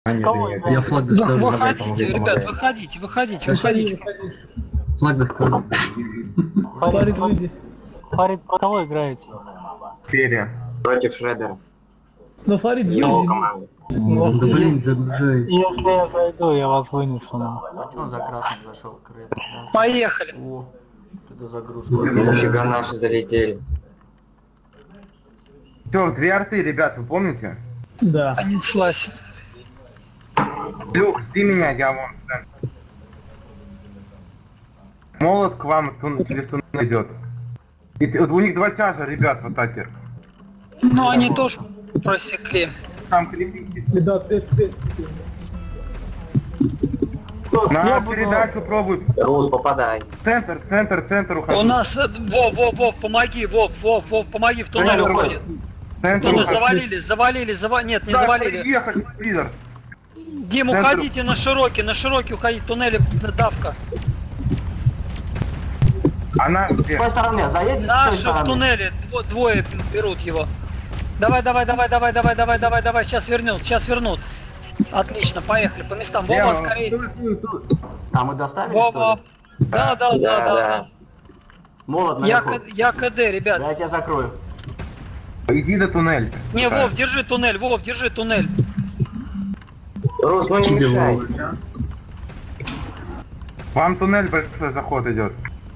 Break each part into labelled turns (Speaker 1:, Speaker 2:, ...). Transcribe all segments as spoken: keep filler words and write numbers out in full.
Speaker 1: Я флаг доставлю.
Speaker 2: Выходите, ребят, выходите, выходите, выходите.
Speaker 1: Флаг доставлю.
Speaker 3: Фарид, люди. Фарид про кого играете?
Speaker 4: Серия. Против Шредера.
Speaker 3: Ну Фарид,
Speaker 4: Его
Speaker 3: люди.
Speaker 4: команда.
Speaker 1: Да блин, загружай.
Speaker 3: Если я зайду, я вас вынесу. Ну.
Speaker 5: А чё он за красным зашел? Крыт, да?
Speaker 2: Поехали.
Speaker 5: О, это загрузка.
Speaker 4: Нафига наши залетели.
Speaker 6: Все, две арты, ребят, вы помните?
Speaker 3: Да.
Speaker 2: Понеслась.
Speaker 6: Люк, жди меня, я вон. Да. Молот к вам тун через туннель идет. И, ты- вот у них два тяжа, ребят, в атаке.
Speaker 2: Ну они тоже просекли.
Speaker 6: Там крепите.
Speaker 3: Ребят, это, это.
Speaker 6: На передачу пробуют.
Speaker 4: Рус, попадай.
Speaker 6: Центр, центр, центр уходит.
Speaker 2: У нас... э, Вов, Вов, Вов, помоги, Вов, Вов, Вов, помоги, в туннель
Speaker 6: Центр
Speaker 2: уходит.
Speaker 6: Центр
Speaker 2: Туннель
Speaker 6: уходит.
Speaker 2: завалили, завалили, зава... Нет, не
Speaker 6: Да,
Speaker 2: завалили.
Speaker 6: приехали, лидер.
Speaker 2: Дим,
Speaker 6: Центр.
Speaker 2: уходите на широкий, на широкий уходить, туннели, давка.
Speaker 6: Она
Speaker 5: С
Speaker 6: где?
Speaker 5: той стороны, заедете с той
Speaker 2: Наши в
Speaker 5: стороны.
Speaker 2: туннеле, дво- двое берут его. Давай, давай, давай, давай, давай, давай, давай, давай, сейчас вернут, сейчас вернут. Отлично, поехали по местам. Вова,
Speaker 6: Лево.
Speaker 2: скорее.
Speaker 6: Тут, тут, тут.
Speaker 5: А мы доставили,
Speaker 2: Вова.
Speaker 5: что ли?
Speaker 2: Да, да, да, да, да.
Speaker 5: Молот
Speaker 2: Я,
Speaker 5: наверху.
Speaker 2: К- я КД, ребят.
Speaker 5: Я тебя закрою.
Speaker 6: Иди до туннеля.
Speaker 2: Не,
Speaker 6: Да.
Speaker 2: Вов, держи туннель, Вов, держи туннель.
Speaker 4: Рус, ну не
Speaker 1: Тебе
Speaker 4: мешай.
Speaker 1: Вова.
Speaker 6: Вам туннель большой заход идет.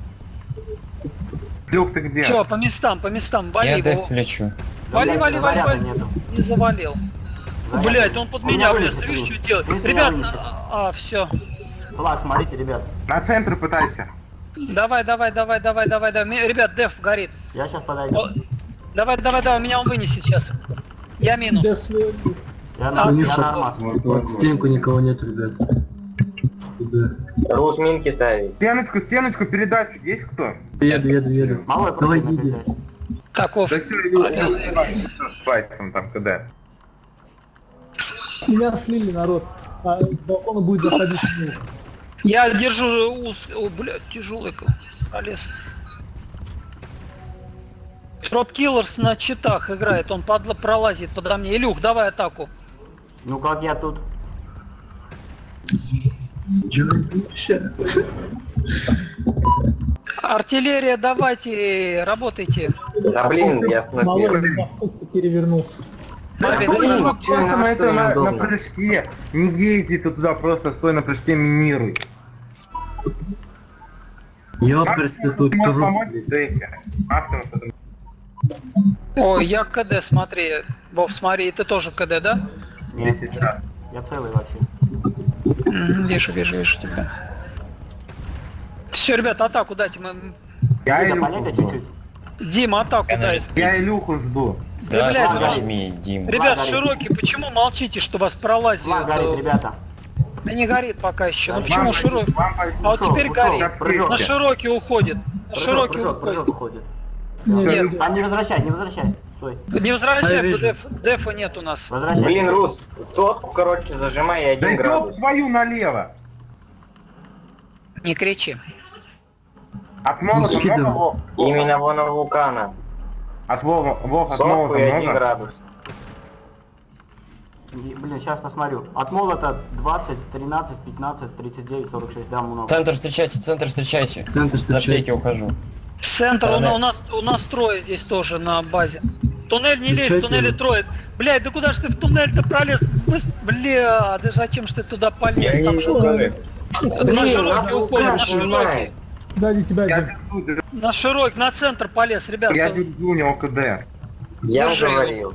Speaker 6: Люк, ты где?
Speaker 2: Все, по местам, по местам, вали
Speaker 7: Я
Speaker 2: его.
Speaker 7: деф лечу.
Speaker 2: Вали,
Speaker 5: Заряда-
Speaker 2: вали, вали,
Speaker 5: заряда
Speaker 2: вали.
Speaker 5: нету.
Speaker 2: Не завалил.
Speaker 5: Заряда.
Speaker 2: Блять, он под
Speaker 5: Он
Speaker 2: меня
Speaker 5: меня
Speaker 2: влез,
Speaker 5: вынесет,
Speaker 2: ты видишь,
Speaker 5: вынесет.
Speaker 2: что делать?
Speaker 5: Вынесет,
Speaker 2: Ребят,
Speaker 5: вынесет.
Speaker 2: а, все.
Speaker 5: Флаг, смотрите, ребят.
Speaker 6: На центр пытайся.
Speaker 2: Давай, давай, давай, давай, давай, давай. Ми- Ребят, деф горит.
Speaker 5: Я сейчас подойду.
Speaker 2: О, Давай, давай, давай, меня он вынесет сейчас. Я минус.
Speaker 5: Я
Speaker 2: А,
Speaker 5: на,
Speaker 1: У них
Speaker 5: я на
Speaker 1: под,
Speaker 5: армаз.
Speaker 1: под стенку никого нет, ребят. Туда.
Speaker 4: Рус, минки ставить.
Speaker 6: Стеночку, стеночку, передачу. Есть кто?
Speaker 1: Еду, еду, еду.
Speaker 5: Малой
Speaker 1: Давай,
Speaker 5: против на
Speaker 1: иди.
Speaker 5: передачу.
Speaker 2: Так, Вов.
Speaker 6: Да все, Люк, спать там, там, куда?
Speaker 3: Меня слили, народ. А с балкона будет заходить. ну,
Speaker 2: Я держу уз... О, блядь, тяжелый к- полез. Троп Киллерс на читах играет, он подло пролазит подо мне. Илюх, давай атаку.
Speaker 5: Ну как я тут?
Speaker 2: Артиллерия, давайте, работайте.
Speaker 4: Да блин, я
Speaker 3: Малой
Speaker 4: снопил.
Speaker 3: насколько перевернулся.
Speaker 2: Давай,
Speaker 4: блин,
Speaker 2: давай.
Speaker 4: чё,
Speaker 6: Просто
Speaker 4: на
Speaker 6: на,
Speaker 4: что
Speaker 6: это, на, на
Speaker 4: неудобно?
Speaker 6: прыжке. Не езди ты туда, просто стой на прыжке, минируй.
Speaker 1: Ёпрст, ты тут
Speaker 6: Можешь
Speaker 1: труп.
Speaker 6: помочь? Дэйфе. Максимум, что ты-
Speaker 2: Ой, я КД, смотри. Вов, смотри, ты тоже КД, да?
Speaker 5: Нет,
Speaker 6: десять раз.
Speaker 5: я целый вообще.
Speaker 2: Мгм, Вижу, вижу, вижу тебя. Все, ребят, атаку дайте. Мы...
Speaker 6: Я
Speaker 5: Сюда
Speaker 6: Илюху
Speaker 5: полегай
Speaker 6: жду.
Speaker 5: чуть-чуть.
Speaker 2: Дима, атаку
Speaker 7: Я на
Speaker 2: дай.
Speaker 7: респе.
Speaker 6: Я Илюху жду.
Speaker 2: Да,
Speaker 7: Да,
Speaker 2: блядь,
Speaker 7: нажми, Дим.
Speaker 2: Ребят,
Speaker 5: горит.
Speaker 2: широкий, почему молчите, что вас пролазит?
Speaker 5: Флаг горит, ребята.
Speaker 2: Да не горит пока еще. Ну
Speaker 5: Да,
Speaker 2: почему
Speaker 6: Вам
Speaker 2: широкий?
Speaker 6: вам
Speaker 2: А вот
Speaker 5: Ушел,
Speaker 2: теперь
Speaker 5: ушел,
Speaker 2: горит.
Speaker 5: прыжок.
Speaker 2: На широкий уходит. На
Speaker 5: Прыжок,
Speaker 2: широкий
Speaker 5: прыжок,
Speaker 2: уходит.
Speaker 5: прыжок уходит.
Speaker 2: Нет,
Speaker 5: А не возвращай, не возвращай. Стой.
Speaker 2: не возвращай,
Speaker 1: вижу.
Speaker 2: деф, дефа нет у нас.
Speaker 5: Возвращай.
Speaker 4: Блин, Рус, сотку, короче, зажимай и
Speaker 6: Да
Speaker 4: один
Speaker 6: ёб
Speaker 4: градус.
Speaker 6: твою налево.
Speaker 2: Не кричи.
Speaker 6: От молота
Speaker 1: скидывай.
Speaker 6: много, Вов?
Speaker 4: Именно вон у вулкана.
Speaker 6: От Вова, Вов, от
Speaker 4: Сотку
Speaker 6: молота
Speaker 4: и один
Speaker 6: много?
Speaker 4: градус.
Speaker 5: И, Блин, сейчас посмотрю. От молота двадцать, тринадцать, пятнадцать, тридцать девять, сорок шесть, да, много.
Speaker 7: Центр встречайте, центр встречайте.
Speaker 1: Центр
Speaker 7: За аптеки
Speaker 1: встречайте.
Speaker 7: ухожу.
Speaker 2: Центр, у,
Speaker 7: Стороны.
Speaker 2: у нас у нас трое здесь тоже на базе. Туннель не лезь, в
Speaker 1: Встречайте.
Speaker 2: туннеле трое. Блядь, да куда ж ты в туннель-то пролез? Быс- Бля, да зачем ж ты туда полез? Там же на
Speaker 4: Блин,
Speaker 2: широкий
Speaker 4: на
Speaker 2: уходит,
Speaker 4: вулкан
Speaker 2: на широкий.
Speaker 4: снимает.
Speaker 3: Сзади тебя,
Speaker 6: Я
Speaker 3: Дим.
Speaker 6: держу, держу,
Speaker 2: На широкий, на центр полез, ребят.
Speaker 6: я держу у него КД.
Speaker 4: Я
Speaker 2: Держи его.
Speaker 4: говорил.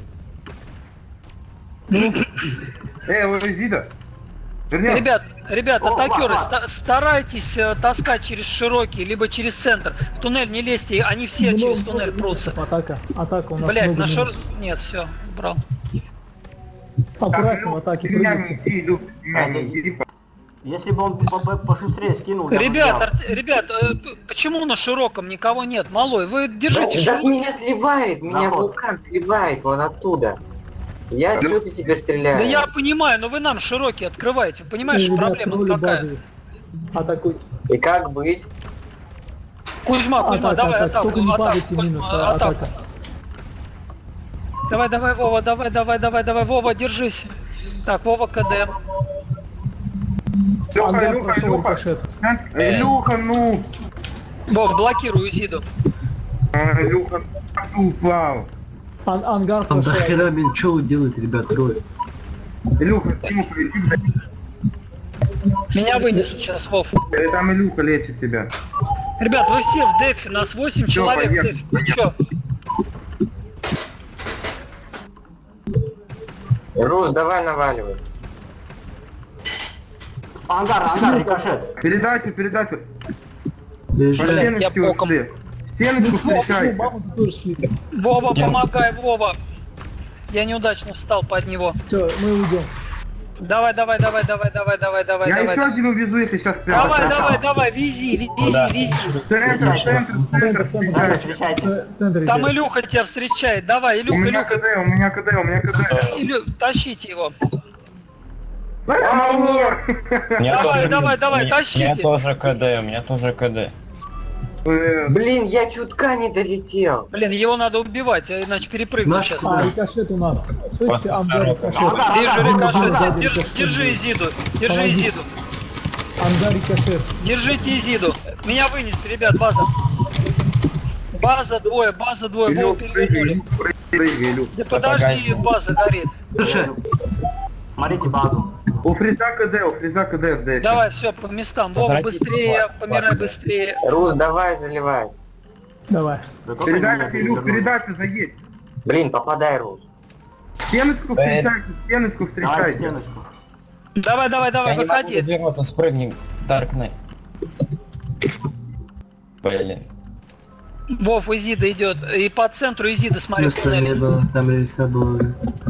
Speaker 6: Эй, вы Зида? Вернее,
Speaker 2: Ребят, ребят,
Speaker 5: О,
Speaker 2: атакеры,
Speaker 5: ва, ва.
Speaker 2: ста- старайтесь э, таскать через широкий, либо через центр. В туннель не лезьте, они все
Speaker 3: Много
Speaker 2: через туннель прутся.
Speaker 3: Атака, атака у нас
Speaker 2: Блять,
Speaker 3: много
Speaker 2: на шир...
Speaker 3: минусов.
Speaker 2: Нет, все, брал.
Speaker 3: Аккуратно в атаке
Speaker 6: меня не
Speaker 3: прыгайте.
Speaker 6: иди, Люк, меня не иди.
Speaker 5: Если бы он по- по- пошустрее скинул, я бы
Speaker 2: Ребят,
Speaker 5: взял.
Speaker 2: арт- ребят, э, п- почему на широком никого нет? Малой, вы
Speaker 4: Да,
Speaker 2: держите
Speaker 4: да
Speaker 2: широкий.
Speaker 4: меня сливает, меня
Speaker 5: Заход.
Speaker 4: вулкан сливает вон оттуда. Я отсюда теперь стреляю.
Speaker 2: Да я понимаю, но вы нам широкий открываете. Понимаешь,
Speaker 3: Ребят,
Speaker 2: проблема
Speaker 3: тролли
Speaker 2: какая?
Speaker 3: базовые. Атакуй.
Speaker 4: И как быть?
Speaker 2: Кузьма, Кузьма,
Speaker 3: Атака,
Speaker 2: давай
Speaker 3: атака.
Speaker 2: атаку,
Speaker 3: Только не
Speaker 2: атаку,
Speaker 3: падайте минус,
Speaker 2: Кузьма,
Speaker 3: а
Speaker 2: атаку.
Speaker 3: атака.
Speaker 2: Давай, давай, Вова, давай, давай, давай, давай, Вова, держись. Так, Вова КД.
Speaker 6: Илюха,
Speaker 3: Ангар
Speaker 6: Илюха,
Speaker 3: прошел
Speaker 6: Илюха.
Speaker 3: рикошет.
Speaker 6: Илюха, ну.
Speaker 2: Вов, блокирую Зиду.
Speaker 6: А, Илюха, ну, упал.
Speaker 3: Ан- ангар
Speaker 1: Там до
Speaker 3: прошел.
Speaker 1: хера, блин, что вы делаете, ребят, трое?
Speaker 6: Илюха, Тимуха, иди, блядь.
Speaker 2: Меня вынесут сейчас, Вов.
Speaker 6: Э, Там Илюха лечит тебя.
Speaker 2: Ребят, вы все в дефе, нас восемь
Speaker 6: Всё,
Speaker 2: человек в
Speaker 6: поехали,
Speaker 2: дефе. Ну чё?
Speaker 4: Рус, давай наваливай.
Speaker 5: Ангар, ангар, рикошет.
Speaker 6: Передачу, передачу. По
Speaker 1: Бежи.
Speaker 2: Блядь, я
Speaker 6: стеночке
Speaker 2: боком.
Speaker 6: ушли. Стеночку встречайте.
Speaker 3: Бабу ты тоже слили.
Speaker 2: Вова,
Speaker 7: Где?
Speaker 2: помогай, Вова. Я неудачно встал под него.
Speaker 3: Все, мы уйдем.
Speaker 2: Давай, давай, давай, давай, давай, давай, давай,
Speaker 6: Я
Speaker 2: давай.
Speaker 6: еще один увезу, если сейчас прямо.
Speaker 2: Давай,
Speaker 5: Хорошо.
Speaker 2: давай, давай, вези, вези,
Speaker 7: Да.
Speaker 2: вези.
Speaker 6: Центр, центр, центр,
Speaker 3: Центр, центр.
Speaker 5: Центр,
Speaker 6: встречайте.
Speaker 5: встречайте.
Speaker 3: Ц- Центр
Speaker 2: Там
Speaker 3: идет.
Speaker 2: Илюха тебя встречает. Давай,
Speaker 6: У
Speaker 2: Илюха,
Speaker 6: меня
Speaker 2: Илюха.
Speaker 6: КД, у меня КД, у меня КД.
Speaker 2: Илю, тащите его.
Speaker 4: А, нет.
Speaker 7: У меня
Speaker 2: Давай,
Speaker 7: тоже-
Speaker 2: давай, давай,
Speaker 7: у меня-
Speaker 2: тащите.
Speaker 7: У меня тоже КД, у меня тоже КД.
Speaker 6: Э,
Speaker 4: Блин, я чутка не долетел.
Speaker 2: Блин, его надо убивать, а иначе перепрыгну
Speaker 1: Наш
Speaker 2: сейчас.
Speaker 3: А, рикошет у нас. Слышите, ангар рикошет.
Speaker 5: Ангар,
Speaker 2: Вижу
Speaker 5: ангар,
Speaker 2: рикошет.
Speaker 5: ангар.
Speaker 2: Держи, держи Изиду, держи
Speaker 3: Помоги.
Speaker 2: Изиду.
Speaker 3: Ангар рикошет.
Speaker 2: Держите Изиду. Меня вынесли, ребят, база. База двое, база двое, Вова
Speaker 6: Илюх, прыгай,
Speaker 2: перевернули.
Speaker 6: Илюх, прыгай, Илюх.
Speaker 2: Да подожди, база горит.
Speaker 1: Слушай,
Speaker 5: Смотрите базу.
Speaker 6: У Фриза КД, у Фриза КД в дефе.
Speaker 2: Давай, все, по местам. Вова,
Speaker 7: Возвратите
Speaker 2: быстрее,
Speaker 7: флаг,
Speaker 2: помирай
Speaker 7: флаг.
Speaker 2: быстрее.
Speaker 4: Рус, давай заливай.
Speaker 3: Давай.
Speaker 5: Да только меня
Speaker 6: Передача, Илюх,
Speaker 5: перевернули.
Speaker 6: передачу заедь.
Speaker 4: Блин, попадай, Рус.
Speaker 6: Стеночку
Speaker 7: Э.
Speaker 6: встречайте, стеночку
Speaker 5: Давай
Speaker 6: встречайте.
Speaker 5: стеночку.
Speaker 2: Давай, давай,
Speaker 7: Я
Speaker 2: давай,
Speaker 7: не могу
Speaker 2: выходи.
Speaker 7: развернуться, спрыгни, Dark Knight. Блин.
Speaker 2: Вов, Изида идет. И по центру Изида, смотри, в
Speaker 1: смысла не
Speaker 2: туннеле.
Speaker 1: было, там рельса было.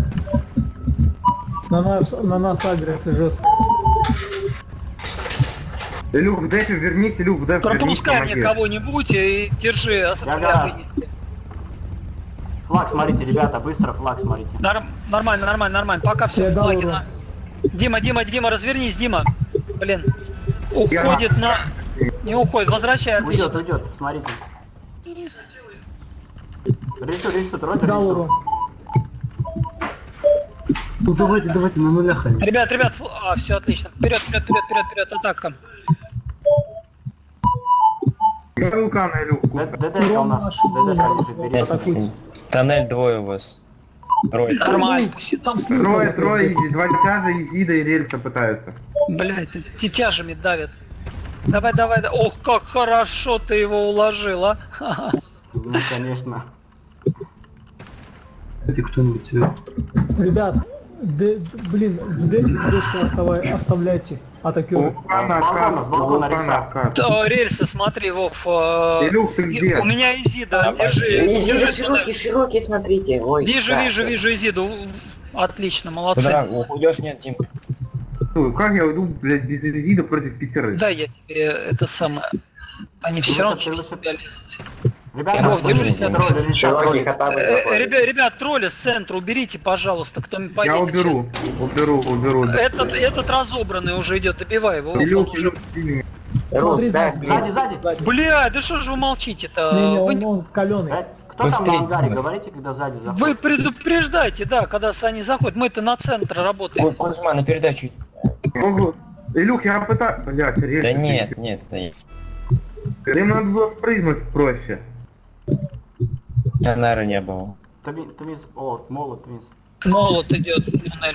Speaker 3: На нас, на нас агрят жестко.
Speaker 6: Илюх, в дефе вернись, Илюх, в дефе вернись,
Speaker 2: Пропускай мне
Speaker 6: помоги.
Speaker 2: кого-нибудь и держи, а
Speaker 5: Я
Speaker 2: меня
Speaker 5: да.
Speaker 2: вынести.
Speaker 5: Флаг смотрите, ребята, быстро флаг смотрите.
Speaker 2: Норм- Нормально, нормально, нормально. Пока все
Speaker 3: Я
Speaker 2: в
Speaker 3: дал
Speaker 2: флаге
Speaker 3: урон.
Speaker 2: на. Дима, Дима, Дима, развернись, Дима. Блин. Уходит на... Не уходит, возвращай,
Speaker 5: Уйдет,
Speaker 2: отлично.
Speaker 5: уйдет, смотрите. Рису, рису, тролль,
Speaker 3: Дал
Speaker 5: рису.
Speaker 3: урон.
Speaker 1: Ну давайте, давайте, на нулях они.
Speaker 2: Ребят, ребят, фл- а, все отлично. Вперед, вперед, вперед, вперед, вперед, атака.
Speaker 6: Я вулкана, Илюх.
Speaker 5: Д- ДДшка у нас, ДДшка лежит, берите.
Speaker 7: Если- Тоннель двое у вас. Трое.
Speaker 2: Нормально, пусть там...
Speaker 6: Трое, трое, изи- два тяжа, Изида и рельса пытаются.
Speaker 2: Блять, тетяжами давят. Давай, давай, да. Ох, как хорошо ты его уложил, а. Ха-ха.
Speaker 5: Ну, конечно.
Speaker 1: Кстати, кто-нибудь сверху.
Speaker 3: Ребят, д- блин, в дешку оставай, оставляйте.
Speaker 6: У
Speaker 3: Атакеры.
Speaker 6: вулкана
Speaker 5: С балкона,
Speaker 6: откат,
Speaker 5: с
Speaker 6: у
Speaker 5: балкона
Speaker 6: вулкана
Speaker 5: рельса.
Speaker 6: откат.
Speaker 2: О, рельсы, смотри, Вов. э,
Speaker 6: Илюх, ты
Speaker 2: и-
Speaker 6: где?
Speaker 2: У меня Изида, держи.
Speaker 4: Изида
Speaker 2: держи
Speaker 4: широкий,
Speaker 2: туннель.
Speaker 4: широкий, смотрите. Ой,
Speaker 2: Вижу,
Speaker 4: да,
Speaker 2: вижу,
Speaker 4: да.
Speaker 2: вижу Изиду. В- в- Отлично,
Speaker 7: Куда?
Speaker 2: молодцы.
Speaker 7: Уйдешь, нет, Дим.
Speaker 6: Ой, Как я уйду, блядь, без Изида против пятерых?
Speaker 2: Да, я тебе это самое. Они все равно через тебя лезут.
Speaker 5: Ребята,
Speaker 2: Вов, держи
Speaker 5: все
Speaker 2: себя.
Speaker 5: тролли, рельса,
Speaker 4: Широкий
Speaker 5: тролли.
Speaker 4: хотя бы
Speaker 2: Э,
Speaker 4: заходит.
Speaker 2: Ребят, ребят, тролли с центра уберите, пожалуйста, кто
Speaker 6: Я
Speaker 2: поедет.
Speaker 6: уберу, уберу, уберу.
Speaker 2: сейчас. Этот, этот разобранный уже идет, добивай его. Вов, он
Speaker 6: Илюх,
Speaker 2: уже...
Speaker 6: Илюх, иди.
Speaker 4: Рус,
Speaker 3: Смотри,
Speaker 4: дай,
Speaker 3: сзади.
Speaker 4: блин.
Speaker 5: Сзади, сзади.
Speaker 2: Бля, да что же вы молчите-то?
Speaker 3: Не, не,
Speaker 2: Вы,
Speaker 3: он, он каленый.
Speaker 5: Э, Кто там
Speaker 7: Быстрей,
Speaker 5: на ангаре?
Speaker 7: нас.
Speaker 5: Говорите, когда сзади
Speaker 2: вы
Speaker 5: заходит.
Speaker 2: предупреждайте, да, когда они заходят. Мы-то на центр работаем.
Speaker 7: Ой, Кузьма, на передачу.
Speaker 6: Ого. Илюх, я пытаюсь... Блядь, рельса.
Speaker 7: Да нет, нет, да нет.
Speaker 6: Им надо было спрыгнуть проще.
Speaker 7: Я, наверное, не было.
Speaker 5: Тви- Твинс, о, молот, твинс.
Speaker 2: Молот идет в туннель.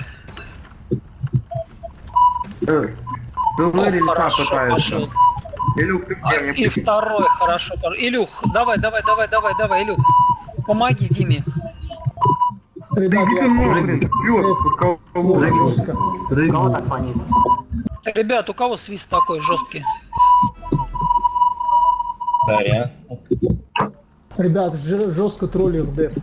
Speaker 6: Эй, ну вы
Speaker 2: Ох,
Speaker 6: рельса
Speaker 2: хорошо
Speaker 6: пытаются.
Speaker 2: пошел.
Speaker 6: Илюх, ты
Speaker 2: А,
Speaker 6: где? Мне
Speaker 2: и второй хорошо пошел. Илюх, давай, давай, давай, давай, давай, Илюх. Помоги Диме.
Speaker 3: Ребят,
Speaker 6: Иди
Speaker 3: я
Speaker 6: ты нахуй, блин, вперед, под кого?
Speaker 3: жестко.
Speaker 5: Кого
Speaker 1: Прыгнул.
Speaker 5: так фонит?
Speaker 2: Ребят, у кого свист такой жесткий?
Speaker 7: Дарья.
Speaker 3: Ребят, ж- жестко тролли в деф.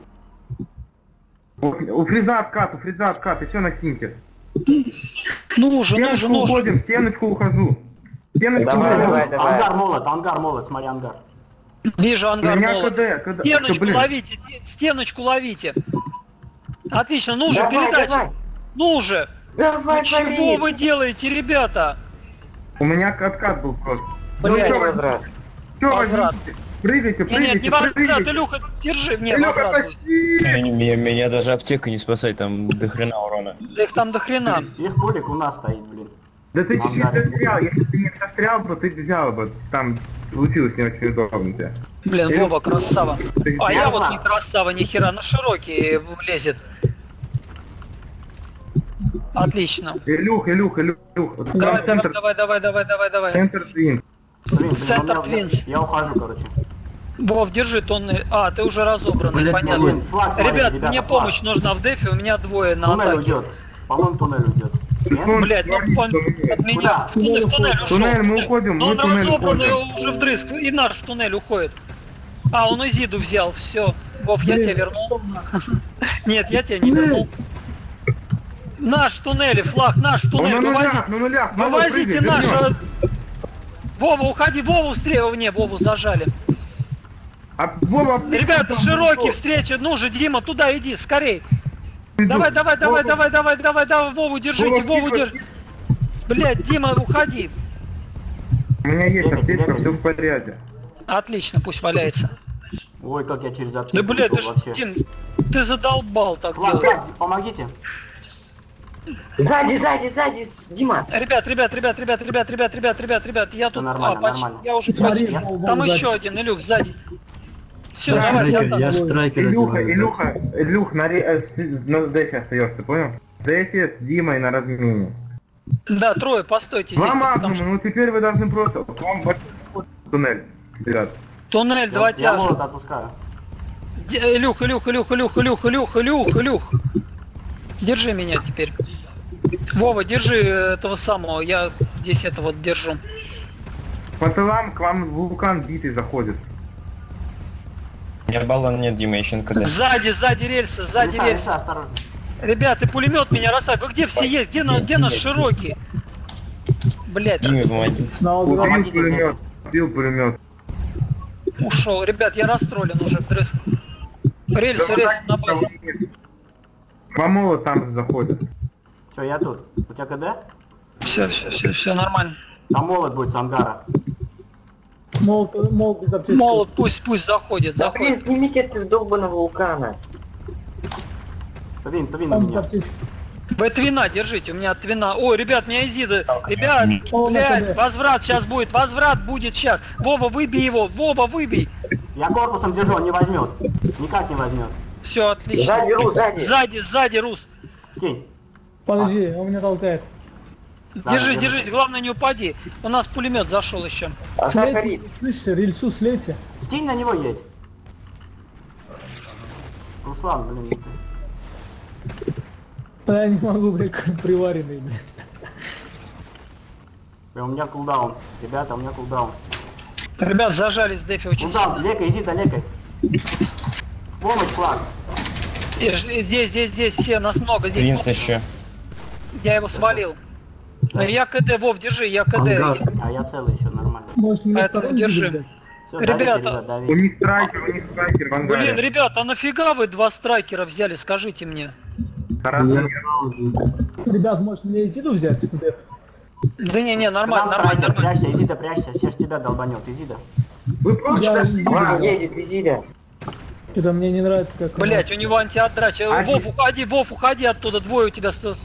Speaker 6: У у Фриза откат, у Фриза откат, еще накиньте.
Speaker 2: Ну уже, ну уже,
Speaker 6: Стеночку
Speaker 2: ну уже.
Speaker 6: уходим, стеночку ухожу. Стеночку
Speaker 4: Давай,
Speaker 6: ухожу.
Speaker 4: давай, давай.
Speaker 5: Ангар молот, ангар молот, смотри, ангар.
Speaker 2: Вижу
Speaker 6: У
Speaker 2: ангар
Speaker 6: меня
Speaker 2: молот.
Speaker 6: КД, КД.
Speaker 2: Стеночку
Speaker 6: Блин,
Speaker 2: ловите, те- стеночку ловите. Отлично, ну же,
Speaker 4: Давай,
Speaker 2: передача.
Speaker 4: давай.
Speaker 2: Ну же.
Speaker 4: Давай,
Speaker 2: Чего
Speaker 4: Борис.
Speaker 2: вы делаете, ребята?
Speaker 6: У меня откат был просто. Ну
Speaker 2: Блядь.
Speaker 6: чё,
Speaker 4: Возврат.
Speaker 6: чё
Speaker 2: Возврат.
Speaker 6: возьмите? Прыгайте,
Speaker 2: Нет,
Speaker 6: прыгайте,
Speaker 2: нет, не возврат,
Speaker 6: прыгайте.
Speaker 2: Илюха, держи, мне
Speaker 6: Илюха,
Speaker 2: возврат будет.
Speaker 6: тащи!
Speaker 7: Меня, меня даже аптека не спасает, там до хрена урона.
Speaker 2: Да их там до хрена.
Speaker 5: Их пулик у нас стоит, блин.
Speaker 6: Да ты чуть не
Speaker 5: Ангар.
Speaker 6: застрял, если бы ты не застрял, то ты взял бы, там случилось не очень удобно тебе.
Speaker 2: Блин, Вова красава.
Speaker 6: Ты
Speaker 2: А я
Speaker 6: взял?
Speaker 2: вот не красава, ни хера, на широкий лезет. Отлично.
Speaker 6: Илюх, Илюх, Илюх, вот
Speaker 2: Давай,
Speaker 6: там центр,
Speaker 2: давай, давай, давай, давай, давай, давай.
Speaker 6: центр двин.
Speaker 5: Блин, блин,
Speaker 2: Центр
Speaker 5: у меня-
Speaker 2: Твинс.
Speaker 5: Я ухожу, короче.
Speaker 2: Вов, держи тонны. А, ты уже разобранный,
Speaker 1: Блин,
Speaker 2: понятно.
Speaker 5: блин, флаг, смотрите,
Speaker 2: Ребят,
Speaker 5: ребята,
Speaker 2: мне
Speaker 5: флаг.
Speaker 2: помощь нужна в дефе, у меня двое на
Speaker 5: Туннель
Speaker 2: атаке.
Speaker 5: уйдет. По-моему, туннель уйдет. Нет?
Speaker 6: Ну,
Speaker 2: Блять, ну он от меня
Speaker 5: Куда?
Speaker 2: в туннель, в туннель ушел.
Speaker 6: Туннель, мы уходим,
Speaker 2: Но
Speaker 6: мы
Speaker 2: он
Speaker 6: туннель
Speaker 2: разобранный,
Speaker 6: уходим.
Speaker 2: уже вдрызг, и наш в туннель уходит. А, он Изиду взял, все. Вов, я
Speaker 3: Блин,
Speaker 2: тебя вернул. Нет, я тебя не вернул. Наш в туннеле, флаг, наш в
Speaker 6: Он
Speaker 2: туннель,
Speaker 6: на
Speaker 2: вывозите.
Speaker 6: нулях, на нулях, Вова,
Speaker 2: Вывозите
Speaker 6: прыгай,
Speaker 2: наш.
Speaker 6: вернём.
Speaker 2: а, Вова, уходи, Вову встрел, не, Вову зажали.
Speaker 6: А Вова,
Speaker 2: Ребята, широкий встреча, ну же, Дима, туда иди, скорей. Давай, давай, давай, давай, давай, давай, давай, Вову держите,
Speaker 6: Вова,
Speaker 2: Вову
Speaker 6: тихо,
Speaker 2: держи. Блять, Дима, уходи.
Speaker 6: У меня есть
Speaker 5: Бегайте,
Speaker 6: аптечка,
Speaker 5: бегайте.
Speaker 6: все в порядке.
Speaker 2: Отлично, пусть валяется.
Speaker 5: Ой, как я через аптеку
Speaker 2: Да, блядь, ты
Speaker 5: ушел
Speaker 2: ж,
Speaker 5: вообще.
Speaker 2: Дим, ты задолбал так
Speaker 5: Флаг,
Speaker 2: делать.
Speaker 5: флаг, помогите.
Speaker 4: Сзади, сзади, сзади, Дима.
Speaker 2: Ребят, ребят, ребят, ребят, ребят, ребят, ребят, ребят, ребят, я тут,
Speaker 5: нормально,
Speaker 2: а, почти,
Speaker 5: нормально.
Speaker 2: я уже
Speaker 3: Смотри,
Speaker 2: почти.
Speaker 3: Вова,
Speaker 2: Там
Speaker 3: сзади.
Speaker 2: еще один, Илюх, сзади. Все,
Speaker 1: Я
Speaker 2: давайте,
Speaker 1: страйкер,
Speaker 2: отдам.
Speaker 1: я страйкер.
Speaker 6: Илюха,
Speaker 1: одеваю,
Speaker 6: Илюха, Илюх на, ре... э, с- на дефе остается, понял? Дефе с Димой на размене.
Speaker 2: Да, трое, постойте здесь.
Speaker 6: Два
Speaker 2: потому
Speaker 6: магнума,
Speaker 2: что-
Speaker 6: ну теперь вы должны просто... Вам большой туннель, ребят.
Speaker 2: Туннель,
Speaker 5: Я,
Speaker 2: два
Speaker 5: я
Speaker 2: тяжа.
Speaker 5: молот отпускаю.
Speaker 2: Д- Илюх, Илюх, Илюх, Илюх, Илюх, Илюх, Илюх, Илюх. Держи меня теперь. Вова, держи этого самого, я здесь этого держу.
Speaker 6: По тылам к вам вулкан битый заходит.
Speaker 7: У меня баллон нет, Дима, еще НКД.
Speaker 2: Сзади, сзади рельсы, сзади
Speaker 5: Лиса,
Speaker 2: рельсы.
Speaker 5: лиса, осторожно.
Speaker 2: Ребят, и пулемет меня рассадит. Вы где все есть? Где, на, где наш широкий? Блять,
Speaker 7: Диме, помогите.
Speaker 3: На
Speaker 6: Убил
Speaker 3: угрозу.
Speaker 5: Помогите,
Speaker 6: пулемет, убил пулемет.
Speaker 2: ушел. Ребят, я расстроен уже вдрызг. Рельсы, рельсы на базе.
Speaker 6: Помолот там заходит.
Speaker 5: Все, я тут. У тебя КД?
Speaker 2: Все, все, все, все нормально.
Speaker 5: Там молот будет с ангара.
Speaker 3: Молот, молот без аптечки.
Speaker 2: Молот, пусть, пусть заходит,
Speaker 4: Да блин,
Speaker 2: заходит.
Speaker 4: снимите этого долбаного вулкана.
Speaker 5: Твин, твин на
Speaker 3: Там без
Speaker 5: меня.
Speaker 3: аптечки.
Speaker 2: Вы твина держите, у меня твина. Ой, ребят, меня Изида. Ребят,
Speaker 3: О, на
Speaker 2: блядь,
Speaker 3: КД.
Speaker 2: возврат сейчас будет, возврат будет сейчас. Вова, выбей его, Вова, выбей.
Speaker 5: Я корпусом держу, он не возьмет. Никак не возьмет.
Speaker 2: Все, отлично.
Speaker 4: Сзади, Ру, сзади.
Speaker 2: Сзади, сзади, Рус.
Speaker 5: Скинь.
Speaker 3: Подожди, он меня толкает.
Speaker 5: Да,
Speaker 2: Держись,
Speaker 5: держи.
Speaker 2: держись, главное не упади. У нас пулемет зашел еще.
Speaker 4: А
Speaker 3: Слейте,
Speaker 4: горит.
Speaker 3: слышите, рельсу слейте.
Speaker 5: Скинь на него едь. Руслан, блин. ты-
Speaker 3: Да я не могу, блядь, приваренный, блядь.
Speaker 5: Бля, У меня кулдаун. Ребята, у меня кулдаун.
Speaker 2: Ребят, зажались в дефе очень
Speaker 5: Кулдаун,
Speaker 2: сильно.
Speaker 5: лекай, иди, да лекай. Помощь, флаг.
Speaker 2: И ж- и Здесь, здесь, здесь все, нас много здесь.
Speaker 7: Принц еще.
Speaker 2: Я его свалил. Ну, я КД, Вов, держи, я КД.
Speaker 1: Ангар.
Speaker 5: А я целый еще, нормально.
Speaker 3: Может, мне
Speaker 2: Поэтому
Speaker 3: второй
Speaker 2: держи.
Speaker 3: будет, блядь?
Speaker 5: Все,
Speaker 2: Ребята.
Speaker 5: давите, ребят,
Speaker 6: У
Speaker 5: давите.
Speaker 6: них страйкер, у них страйкер в ангаре.
Speaker 2: Блин, ребята, а нафига вы два страйкера взяли, скажите мне?
Speaker 6: Тарас,
Speaker 1: Я
Speaker 6: нет.
Speaker 1: сразу.
Speaker 3: Ребят, может мне Изиду взять? Деф?
Speaker 2: Да не-не,
Speaker 5: К
Speaker 2: нормально,
Speaker 5: нам
Speaker 2: нормально,
Speaker 5: страйкер,
Speaker 2: нормально.
Speaker 5: прячься, Изида, прячься. Сейчас тебя долбанет, Изида.
Speaker 6: Вы просто...
Speaker 3: Я Изиду
Speaker 6: А,
Speaker 3: взял.
Speaker 4: Едет, Изида.
Speaker 3: Что-то мне не нравится, как...
Speaker 2: Блять, у него антиотдача.
Speaker 6: Один.
Speaker 2: Вов, уходи, Вов, уходи оттуда, двое у тебя. сто-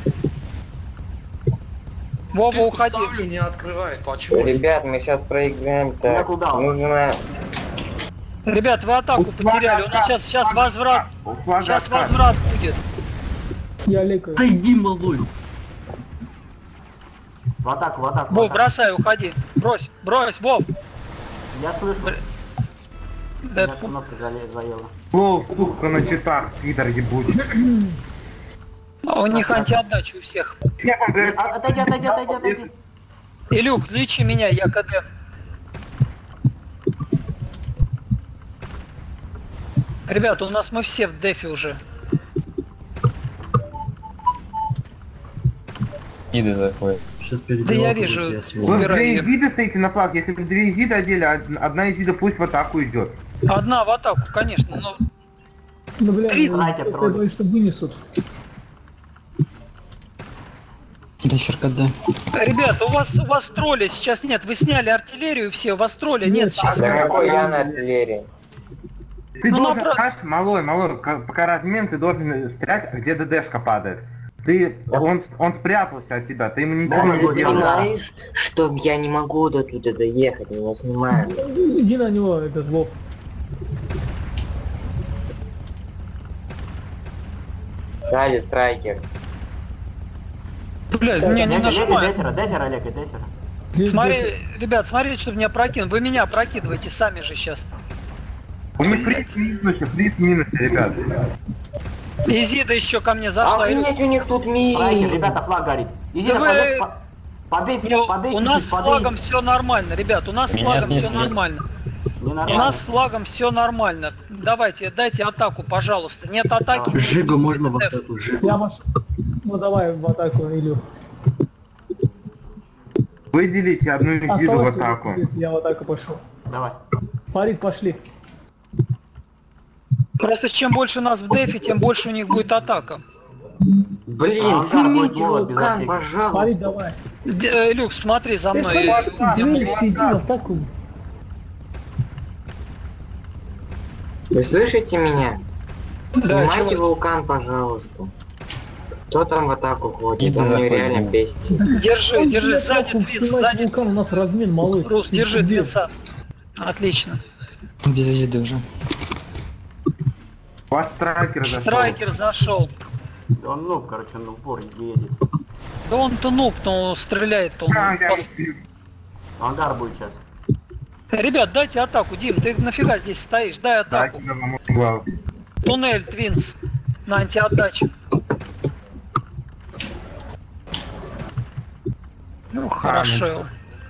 Speaker 2: Вова, уходи.
Speaker 8: Ставлю, не открывает. Почему?
Speaker 4: Ребят, мы сейчас проиграем.
Speaker 5: меня
Speaker 4: Так,
Speaker 5: кулдаун.
Speaker 4: нужно...
Speaker 2: Ребят, вы атаку потеряли. У нас сейчас, сейчас возврат.
Speaker 6: у флага
Speaker 2: Сейчас
Speaker 6: откат.
Speaker 2: возврат будет.
Speaker 3: Я лекаю.
Speaker 1: Да иди, малой.
Speaker 5: В атаку, в атаку, в
Speaker 2: Вов,
Speaker 5: атаку.
Speaker 2: бросай, уходи. Брось, брось, Вов.
Speaker 5: Я слышу.
Speaker 2: Да,
Speaker 5: Меня кнопка зале- заела.
Speaker 6: Гол, сука, на читах, пидор ебучий.
Speaker 2: у них антиотдача у всех.
Speaker 6: Всех он, блядь,
Speaker 5: А- Отойди, отойди, отойди, отойди.
Speaker 2: Илюк, лечи меня, я КД. Ребята, у нас мы все в дефе уже.
Speaker 7: Иды заходят.
Speaker 1: Сейчас
Speaker 2: Да я вижу.
Speaker 6: Вы
Speaker 2: Убирай
Speaker 6: две
Speaker 2: её.
Speaker 6: изиды стоите на флаг, если вы две изиды одели, од- одна изида пусть в атаку идет.
Speaker 2: Одна в атаку, конечно, но...
Speaker 3: Ну, блядь,
Speaker 2: Три
Speaker 3: ну,
Speaker 5: страйкер
Speaker 3: я
Speaker 5: тролль.
Speaker 3: боюсь, что вынесут.
Speaker 9: Деферка, да.
Speaker 2: Ребята, у вас у вас тролля сейчас нет. Вы сняли артиллерию все, у вас тролля нет
Speaker 3: Нет,
Speaker 2: сейчас.
Speaker 4: Да какой я на артиллерии?
Speaker 6: Ты
Speaker 2: Ну,
Speaker 6: должен,
Speaker 2: напра-
Speaker 6: знаешь, малой, малой, к- пока размен, ты должен стрелять, где ДДшка падает. Ты, он, он спрятался от тебя, ты ему ничего
Speaker 5: Да,
Speaker 6: не
Speaker 5: ну,
Speaker 4: Ты
Speaker 6: делаешь.
Speaker 4: понимаешь, что я не могу до туда доехать, меня снимают.
Speaker 3: Иди на него, этот Вов.
Speaker 4: Сзади страйкер.
Speaker 2: Блядь, мне не
Speaker 5: Лега, лега,
Speaker 2: нажимает.
Speaker 5: дефера, дефера, Олег, и дефера.
Speaker 3: Здесь
Speaker 2: Смотри,
Speaker 3: дефер.
Speaker 2: ребят, смотрите, чтобы меня прокинул. Вы меня прокидываете сами же сейчас.
Speaker 6: У них фриз в минусе, фриз в минусе, ребят.
Speaker 2: Изида еще ко мне зашла. Илюх.
Speaker 4: Охренеть, у них тут
Speaker 5: Страйкер,
Speaker 4: мини.
Speaker 5: ребята, флаг горит. Иди,
Speaker 2: Да вы-
Speaker 5: Олег, по- подей,
Speaker 2: Не,
Speaker 5: подей
Speaker 2: у нас с
Speaker 5: чуть-чуть, подей.
Speaker 2: флагом все нормально, ребят, у нас с
Speaker 7: Меня
Speaker 2: флагом все
Speaker 7: снесли.
Speaker 2: нормально.
Speaker 5: Не
Speaker 2: У
Speaker 5: нормально.
Speaker 2: нас с флагом все нормально. Давайте, дайте атаку, пожалуйста. Нет атаки.
Speaker 1: Жигу можно в
Speaker 2: Деф.
Speaker 1: атаку, Жигу.
Speaker 3: Я маш... Ну давай в атаку, Илю.
Speaker 6: Выделите одну Изиду в
Speaker 3: Оставайся,
Speaker 6: атаку.
Speaker 3: я в атаку пошел.
Speaker 5: Давай.
Speaker 3: Фарид, пошли.
Speaker 2: Просто чем больше нас в дефе, тем больше у них будет атака.
Speaker 4: Блин,
Speaker 5: А, да,
Speaker 4: снимите
Speaker 5: будет молот без
Speaker 4: вулкан,
Speaker 5: артиллерии.
Speaker 4: пожалуйста.
Speaker 3: Фарид, давай.
Speaker 2: Д- э, Люк, смотри за
Speaker 3: Ты
Speaker 2: мной.
Speaker 3: Фарид,
Speaker 2: Я-
Speaker 3: дверь, сиди в атаку.
Speaker 4: Вы слышите меня?
Speaker 2: Да,
Speaker 4: Снимайте
Speaker 2: чего?
Speaker 4: вулкан, пожалуйста. Кто там в атаку ходит?
Speaker 7: Иди
Speaker 4: Он меня
Speaker 7: заходи.
Speaker 4: реально бесит.
Speaker 2: Держи,
Speaker 3: Он
Speaker 2: держи,
Speaker 3: блядь,
Speaker 2: сзади
Speaker 3: нахуй
Speaker 2: твинс,
Speaker 3: снимать
Speaker 2: сзади.
Speaker 3: вулкан, у нас размен малый.
Speaker 2: Рус, держи
Speaker 3: Где?
Speaker 2: твинса. Отлично.
Speaker 9: Без Изиды уже.
Speaker 6: У вас страйкер зашел.
Speaker 2: Страйкер зашел.
Speaker 5: Да он, ну, короче, он в упор едет.
Speaker 2: Да он-то нуб, но стреляет-то он.
Speaker 6: А, я
Speaker 2: пос-
Speaker 5: Ангар будет сейчас.
Speaker 2: Ребят, дайте атаку, Дим, ты нафига здесь стоишь? Дай атаку.
Speaker 6: страйкер вам угла.
Speaker 2: Туннель, твинс. На антиотдаче. Ну, хорошо.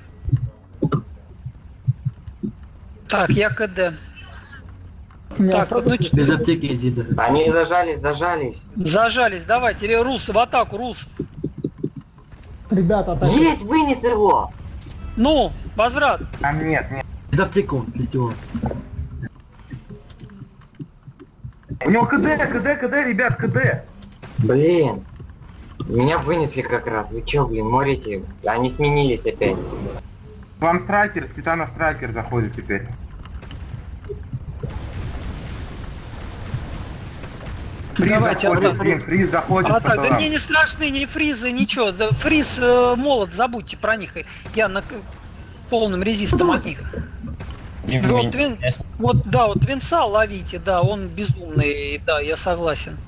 Speaker 2: Так, я КД.
Speaker 3: Не,
Speaker 2: Так,
Speaker 3: осталось-
Speaker 2: ну, ч-
Speaker 1: Без аптеки Изида.
Speaker 4: Они зажались, зажались.
Speaker 2: зажались, давайте, Ре- Рус, в атаку, Рус.
Speaker 3: Ребята, атака.
Speaker 4: Есть, вынес его!
Speaker 2: Ну, возврат.
Speaker 6: А нет, нет.
Speaker 1: Без аптеку, без него.
Speaker 6: У него КД, КД, КД, ребят, КД.
Speaker 4: Блин. Меня вынесли как раз. Вы чё, блин, морите? Они сменились опять.
Speaker 6: К вам страйкер, Титана страйкер заходит теперь. Фриз
Speaker 2: Давайте,
Speaker 6: заходит,
Speaker 2: атаку.
Speaker 6: фриз, фриз заходит.
Speaker 2: А
Speaker 6: по
Speaker 2: так, да
Speaker 6: тылам.
Speaker 2: мне не страшны ни фризы, ничего. Да, фриз, э, молот, забудьте про них. Я на к- полным резистом от них.
Speaker 7: Дим,
Speaker 2: Вот,
Speaker 7: меня-
Speaker 2: твин- вот, да, вот Твинса ловите, да, он безумный, да, я согласен.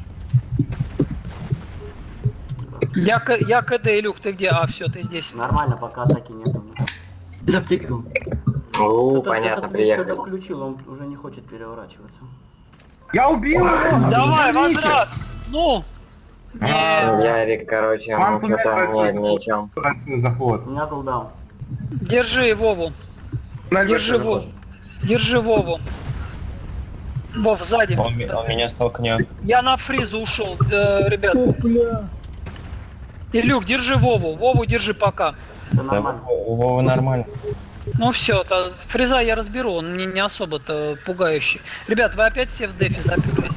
Speaker 2: Я, К- я КД, Илюх, ты где? А, все, ты здесь.
Speaker 5: Нормально, пока атаки нету.
Speaker 1: Без аптеку.
Speaker 4: О,
Speaker 5: Этот-
Speaker 4: понятно,
Speaker 5: этот лист что-то
Speaker 4: приехали.
Speaker 5: включил, он уже не хочет переворачиваться.
Speaker 6: Я убил его!
Speaker 2: Давай,
Speaker 6: Извините.
Speaker 2: возврат! Ну!
Speaker 6: А,
Speaker 2: Не,
Speaker 4: Ярик, короче,
Speaker 6: Вам
Speaker 4: ну что-то
Speaker 6: туннель
Speaker 4: нет, ни о чем.
Speaker 6: большой заход.
Speaker 5: У меня кулдаун.
Speaker 2: держи Вову, держи Вову, держи Вову. Вов, сзади.
Speaker 7: Он, ми- он меня столкнет.
Speaker 2: Я на фризу ушел, э, ребят.
Speaker 3: О, бля.
Speaker 2: Илюх, держи Вову, Вову держи пока.
Speaker 5: Это
Speaker 7: Да,
Speaker 5: нормально.
Speaker 7: у Вовы нормально.
Speaker 2: Ну все, фриза я разберу, он мне не особо-то пугающий. Ребят, вы опять все в дефе заперлись?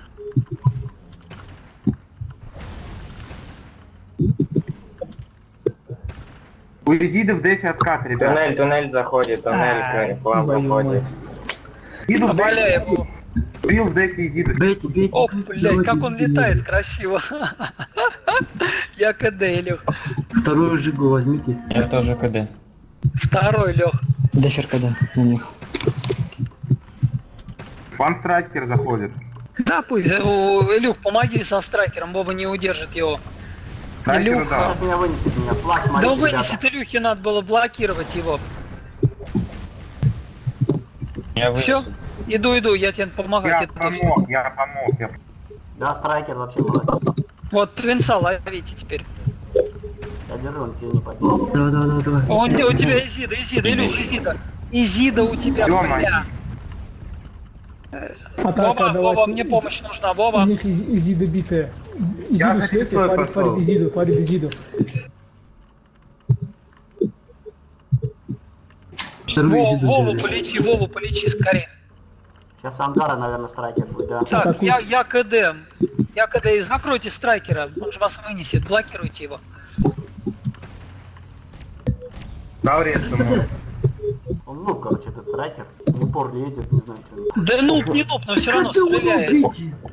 Speaker 6: У Изиды в дефе откат, ребят.
Speaker 4: Туннель, туннель заходит, туннель к вам
Speaker 3: твою
Speaker 4: заходит.
Speaker 3: мать.
Speaker 6: Иду в
Speaker 2: Обаляй
Speaker 6: дефе.
Speaker 2: его.
Speaker 6: Бил в дефе Изиды.
Speaker 1: Бейте, бейте.
Speaker 2: О, блядь, как он летает красиво. Я КД, Илюх.
Speaker 1: Вторую Жигу возьмите.
Speaker 7: Я тоже КД.
Speaker 2: Второй, Лех.
Speaker 9: Деферка, да, на них.
Speaker 6: Вам страйкер заходит.
Speaker 2: Да, пусть. э, у- Илюх, помоги со страйкером, Боба не удержит его.
Speaker 6: Страйкер,
Speaker 2: Илюха.
Speaker 6: да.
Speaker 5: Сейчас меня вынесет, меня флаг,
Speaker 2: Да
Speaker 5: смотрите,
Speaker 2: вынесет
Speaker 5: ребята.
Speaker 2: Илюхе, надо было блокировать его.
Speaker 7: Я
Speaker 2: Все?
Speaker 7: вынесу.
Speaker 2: Иду, иду, я тебе помогать.
Speaker 6: Я
Speaker 2: иду.
Speaker 6: помог, я помог. Я...
Speaker 5: Да, страйкер вообще молодец.
Speaker 2: Вот Твинса ловите теперь.
Speaker 5: Я держу, он тебе не поднимет.
Speaker 1: Давай, давай, давай, давай.
Speaker 2: Он, у тебя Изида, Изида, Илюх, Изида. Изида у тебя,
Speaker 6: Ё-моё.
Speaker 2: бля.
Speaker 3: Атака,
Speaker 2: Вова,
Speaker 3: давай.
Speaker 2: Вова, мне помощь нужна,
Speaker 3: У
Speaker 2: Вова.
Speaker 3: них из- Изида битая.
Speaker 6: Я
Speaker 3: Изиду
Speaker 6: хочу
Speaker 3: слейте,
Speaker 6: свой
Speaker 3: Фарид,
Speaker 6: пошел.
Speaker 3: Фарид, Изиду, Фарид, Изиду.
Speaker 1: Вторую
Speaker 2: Вову,
Speaker 1: Изиду
Speaker 2: Вову
Speaker 1: сделали.
Speaker 2: полечи, Вову полечи скорее.
Speaker 5: Сейчас ангара, наверное, страйкер будет, да.
Speaker 2: Так,
Speaker 3: Атакуй.
Speaker 2: я, я КД. Я КД, закройте страйкера, он же вас вынесет, блокируйте его.
Speaker 6: Дал рез ему.
Speaker 5: Он ну, короче, это страйкер. В упор лезет, не знаю, что.
Speaker 2: Да нуб, не нуб, но все равно стреляет.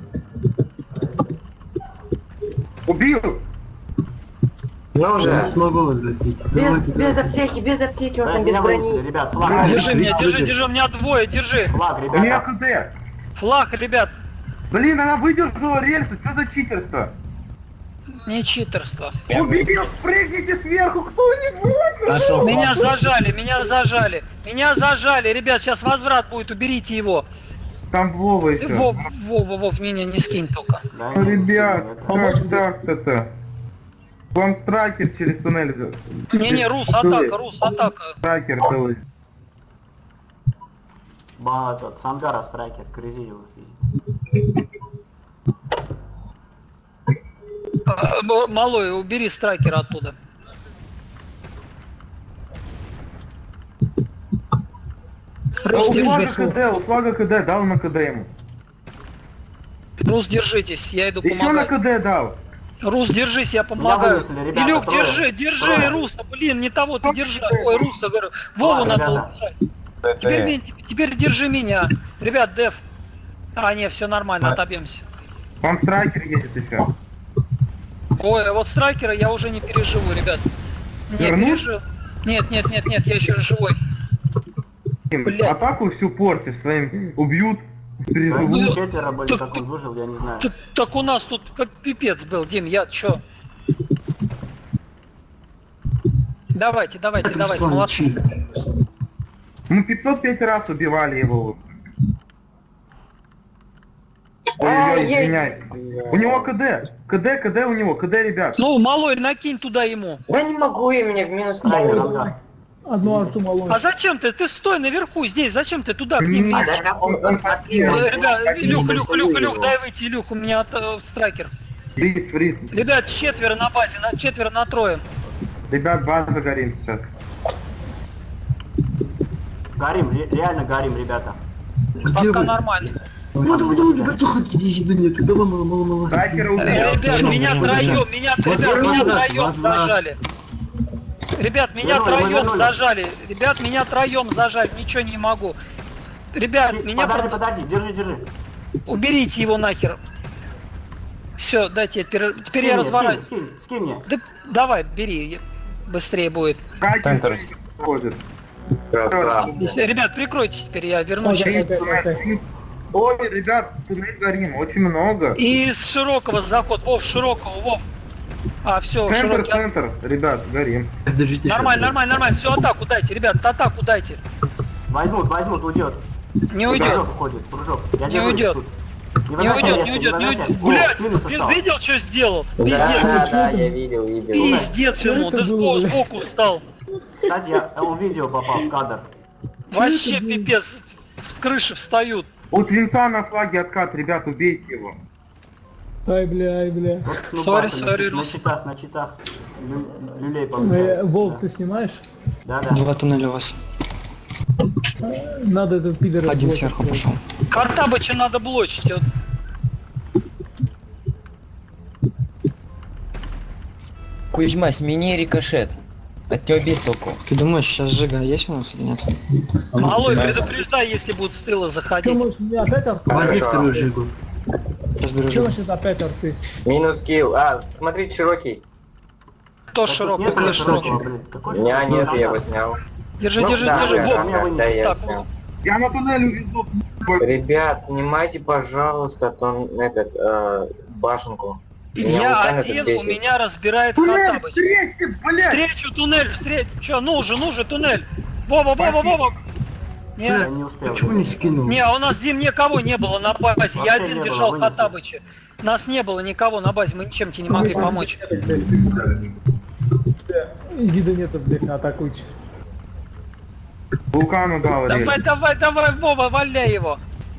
Speaker 6: Убил!
Speaker 4: Ну
Speaker 1: Я
Speaker 4: уже.
Speaker 1: не смогу возвратить.
Speaker 10: Без,
Speaker 1: Давайте,
Speaker 10: без
Speaker 1: давайте.
Speaker 10: аптеки, без аптеки, он
Speaker 5: Да,
Speaker 10: там без
Speaker 5: меня вынесли,
Speaker 10: брони.
Speaker 5: ребят, флаг.
Speaker 2: Держи меня, держи, держи, у меня двое, держи.
Speaker 5: Флаг,
Speaker 6: У меня
Speaker 5: ребята.
Speaker 6: КД!
Speaker 2: Флаг, ребят,
Speaker 6: Блин, она выдержала рельсы, что за читерство?
Speaker 2: не читерство.
Speaker 6: Убил, спрыгните сверху, кто-нибудь!
Speaker 7: Нашел.
Speaker 2: Меня зажали, меня зажали. Меня зажали, ребят, сейчас возврат будет, уберите его.
Speaker 6: Там Вова еще.
Speaker 2: Вов, Вов, Вов, меня не скинь только.
Speaker 5: Да,
Speaker 6: Ну,
Speaker 5: не
Speaker 6: ребят,
Speaker 5: знаю,
Speaker 6: как так-то-то? Вам страйкер через туннель.
Speaker 2: Не-не, Рус, атака, Рус, атака.
Speaker 6: Страйкер целый.
Speaker 5: Ба, этот, Сангара страйкер, крызи его физик.
Speaker 2: А, м- Малой, убери страйкера оттуда. Рус,
Speaker 6: У флага
Speaker 2: держи,
Speaker 6: КД, у флага КД, дал на КД ему.
Speaker 2: Рус, держитесь, я иду
Speaker 6: Еще на
Speaker 2: помогать.
Speaker 6: КД дал.
Speaker 2: Рус, держись, я помогаю.
Speaker 5: вынесли, ребята,
Speaker 2: Илюх,
Speaker 5: трое.
Speaker 2: держи, держи,
Speaker 5: Трое.
Speaker 2: Руса, блин, не того ты держи. Ой, Руса, говорю. Вову
Speaker 5: Ладно,
Speaker 2: надо
Speaker 5: ребята.
Speaker 2: удержать. Теперь, ми- теперь держи меня. Ребят, Дев. А, не, все нормально, отобьемся.
Speaker 6: Вам страйкер едет еще.
Speaker 2: Ой, а вот страйкера я уже не переживу, ребят. Не
Speaker 6: Вернуть?
Speaker 2: пережил. Нет, нет, нет, нет, я еще живой. Блядь.
Speaker 6: Атаку всю портишь своим, убьют,
Speaker 5: Да,
Speaker 6: призовут.
Speaker 5: их четверо были,
Speaker 2: так-
Speaker 5: как он выжил, я не знаю.
Speaker 2: Так, так у нас тут п- пипец был, Дим, я чё? Давайте, давайте,
Speaker 1: Так,
Speaker 2: давайте,
Speaker 1: Руслан,
Speaker 2: молодцы.
Speaker 1: чи?
Speaker 6: Мы пятьсот пять раз убивали его. Ой-ой-ой,
Speaker 10: Ай-яй.
Speaker 6: извиняй. У него КД. КД, КД у него. КД, ребят.
Speaker 2: Ну, малой, накинь туда ему.
Speaker 4: Да не могу, я меня в минус
Speaker 5: Страйкер,
Speaker 4: ставил.
Speaker 5: Ангар.
Speaker 3: Одну арту малой.
Speaker 2: А зачем ты? Ты стой наверху здесь, зачем ты туда к ним
Speaker 6: Нет,
Speaker 2: лезешь?
Speaker 4: да, он- он смотри,
Speaker 2: Э,
Speaker 4: он-
Speaker 2: Ребят,
Speaker 4: он
Speaker 2: Илюх,
Speaker 4: так
Speaker 2: Илюх,
Speaker 4: не
Speaker 2: Илюх,
Speaker 4: его.
Speaker 2: Илюх, дай выйти, Илюх, у меня э, страйкер.
Speaker 6: Фриз, фриз.
Speaker 2: Ребят, четверо на базе, на четверо на трое.
Speaker 6: Ребят, база горим сейчас.
Speaker 5: Горим, ре- реально горим, ребята.
Speaker 1: Где
Speaker 2: Пока
Speaker 1: вы?
Speaker 2: нормально.
Speaker 1: Вот, вот, вот, ребят, заходите, иди до меня, давай, мало, мало, мало.
Speaker 6: Страйкера
Speaker 2: Э,
Speaker 6: убил.
Speaker 2: Ребят,
Speaker 1: Чё,
Speaker 2: меня
Speaker 1: возврат?
Speaker 2: троем, меня, ребят,
Speaker 1: Возврат,
Speaker 2: меня
Speaker 1: возврат,
Speaker 2: троем
Speaker 1: возврат.
Speaker 2: зажали. Ребят, меня
Speaker 5: Вернули, мы
Speaker 2: троем
Speaker 5: вернули.
Speaker 2: зажали. Ребят, меня троем зажали, ничего не могу. Ребят, меня
Speaker 5: Подожди,
Speaker 2: про-
Speaker 5: подожди, держи, держи.
Speaker 2: уберите его нахер. Все, дайте, теперь, теперь
Speaker 5: Скинь
Speaker 2: я
Speaker 5: мне,
Speaker 2: разворачиваюсь.
Speaker 5: скинь, скинь, скинь мне.
Speaker 2: Да, давай, бери, я- быстрее будет.
Speaker 6: Страйкер
Speaker 7: Центр.
Speaker 6: ходит.
Speaker 4: Красава.
Speaker 2: Ребят, прикройте теперь, я вернусь.
Speaker 3: Ой,
Speaker 2: сейчас.
Speaker 3: опять, опять.
Speaker 6: Ой, ребят, туннель горим, очень много.
Speaker 2: И с широкого заход, Вов, с широкого, Вов. А, все,
Speaker 6: Центр,
Speaker 2: широкий.
Speaker 6: центр, ребят, горим.
Speaker 1: Подождите,
Speaker 2: Нормально,
Speaker 1: щас.
Speaker 2: нормально, нормально. Все, атаку дайте, ребят, атаку дайте.
Speaker 5: Возьмут, возьмут, уйдет.
Speaker 2: Не уйдет.
Speaker 5: Кружок уходит, кружок. Я
Speaker 2: Не
Speaker 5: держу
Speaker 2: уйдет.
Speaker 5: тут.
Speaker 2: Не
Speaker 5: вынося
Speaker 2: уйдет,
Speaker 5: резко,
Speaker 2: не уйдет, не
Speaker 5: вынося.
Speaker 2: уйдет.
Speaker 5: О,
Speaker 2: Блядь,
Speaker 5: с минуса
Speaker 2: ты
Speaker 5: стал.
Speaker 2: видел, что сделал?
Speaker 4: Да,
Speaker 2: Пиздец,
Speaker 4: да, да, я видел, видел.
Speaker 2: пиздец,
Speaker 3: Что
Speaker 2: ему,
Speaker 3: это
Speaker 2: ты
Speaker 3: было,
Speaker 2: сбоку,
Speaker 3: бля?
Speaker 2: сбоку встал.
Speaker 5: Кстати, я, он в видео попал в кадр.
Speaker 2: Вообще
Speaker 3: это было?
Speaker 2: пипец, с крыши встают.
Speaker 6: У Твинца на флаге откат, ребят, убейте его.
Speaker 3: Ай, бля, ай, бля.
Speaker 5: Вот, ну,
Speaker 2: Sorry,
Speaker 5: баца,
Speaker 2: sorry,
Speaker 5: на, на
Speaker 2: Рус.
Speaker 5: читах, на читах. Лю- люлей
Speaker 3: Э,
Speaker 5: получается.
Speaker 3: Волк,
Speaker 5: Да.
Speaker 3: ты снимаешь?
Speaker 5: Да, да.
Speaker 9: Два туннеля у вас.
Speaker 3: Надо этот пидор...
Speaker 9: Один
Speaker 3: блокать.
Speaker 9: сверху пошел.
Speaker 2: Картабыча надо блочить. Вот.
Speaker 7: Кузьма, смени рикошет. От него без толку.
Speaker 9: Ты думаешь, сейчас Жига есть у нас или нет?
Speaker 2: Малой, предупреждай, если будут с тыла
Speaker 3: Что,
Speaker 2: заходить.
Speaker 3: может, мне опять арты?
Speaker 1: Возьми
Speaker 4: Хорошо.
Speaker 1: вторую жигу.
Speaker 9: Разберу
Speaker 3: Что
Speaker 9: Жигу.
Speaker 3: значит опять арты?
Speaker 4: Минус килл. А, смотрите, широкий.
Speaker 2: Кто
Speaker 5: Так тут
Speaker 2: широкий,
Speaker 5: нет
Speaker 2: кто
Speaker 5: уже
Speaker 2: широкий.
Speaker 5: широкого, блин. Какой
Speaker 4: У меня
Speaker 5: широкий?
Speaker 4: нет,
Speaker 5: Ну,
Speaker 4: я
Speaker 5: да,
Speaker 4: его снял.
Speaker 2: Держи,
Speaker 4: Ну,
Speaker 2: держи,
Speaker 4: да,
Speaker 2: держи.
Speaker 4: да,
Speaker 2: Вов,
Speaker 5: да,
Speaker 4: да,
Speaker 5: вынес.
Speaker 4: да, я
Speaker 2: так,
Speaker 4: снял.
Speaker 6: Я на туннеле увезу.
Speaker 4: Ребят, снимайте, пожалуйста, тон, этот, э, башенку. Меня
Speaker 2: я
Speaker 4: вот это
Speaker 2: один,
Speaker 4: бесит.
Speaker 2: у меня разбирает
Speaker 6: Туннель,
Speaker 2: Картабыч.
Speaker 6: встречи, блядь!
Speaker 2: Встречу туннель, встречу. Че, ну же, ну же, туннель. Вова, Вова,
Speaker 6: Спасибо.
Speaker 2: Вова.
Speaker 5: Я
Speaker 2: Не,
Speaker 5: не успел.
Speaker 1: Почему не скинул?
Speaker 2: не, у нас, Дим, никого не было на базе. Я
Speaker 5: Вообще
Speaker 2: один
Speaker 5: не было,
Speaker 2: держал
Speaker 5: вынесли.
Speaker 2: Хаттабыча. Нас не было никого на базе, мы ничем тебе не могли помочь.
Speaker 3: Иди до нету, блядь, атакуйте.
Speaker 6: Вулкану дал
Speaker 2: Давай,
Speaker 6: рельс.
Speaker 2: давай, давай, Вова, валяй его.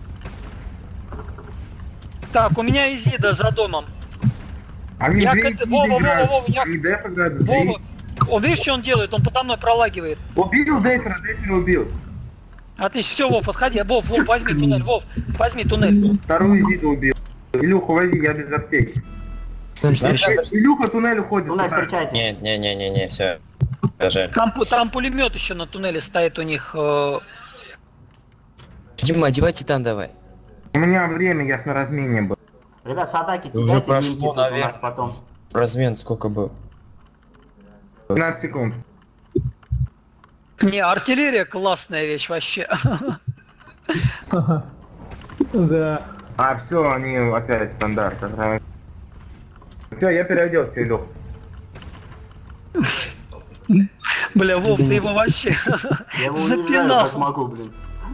Speaker 2: Так, у меня Изида за домом.
Speaker 6: Они
Speaker 2: Я
Speaker 6: две
Speaker 2: к-
Speaker 6: Изиды
Speaker 2: Вова, Вова,
Speaker 6: играют.
Speaker 2: Вова, я-
Speaker 6: Они Деф играют,
Speaker 2: Вова,
Speaker 6: две.
Speaker 2: о, видишь, что он делает? Он подо мной пролагивает.
Speaker 6: Убил Дефера, Дефера убил.
Speaker 2: Отлично, все, Вов, отходи. Вов, Вов, возьми туннель, Вов, возьми туннель.
Speaker 6: Вторую Изиду убил. Илюху, вози, я без аптеки.
Speaker 9: Туннель встреча.
Speaker 6: Илюха туннель уходит.
Speaker 5: Туннель
Speaker 6: туда.
Speaker 5: встречайте.
Speaker 7: Не, не, не, не, не, все. Жаль.
Speaker 2: Там, пу- там пулемет еще на туннеле стоит у них. э,
Speaker 7: Дима, одевай титан давай.
Speaker 6: У меня время, я ж на размене был.
Speaker 5: Ребят, с атаки
Speaker 7: Уже
Speaker 5: кидайте
Speaker 7: прошло,
Speaker 5: минки тут у нас
Speaker 7: наверное.
Speaker 5: потом.
Speaker 7: Размен сколько был?
Speaker 6: пятнадцать секунд.
Speaker 2: Не, артиллерия классная вещь вообще.
Speaker 3: Да.
Speaker 6: А, все, они опять стандарт. Все, я переоделся, Илюх.
Speaker 2: Бля, Вов, ты его вообще
Speaker 5: Я его уезжаю,
Speaker 2: запинал.
Speaker 5: как могу, блин.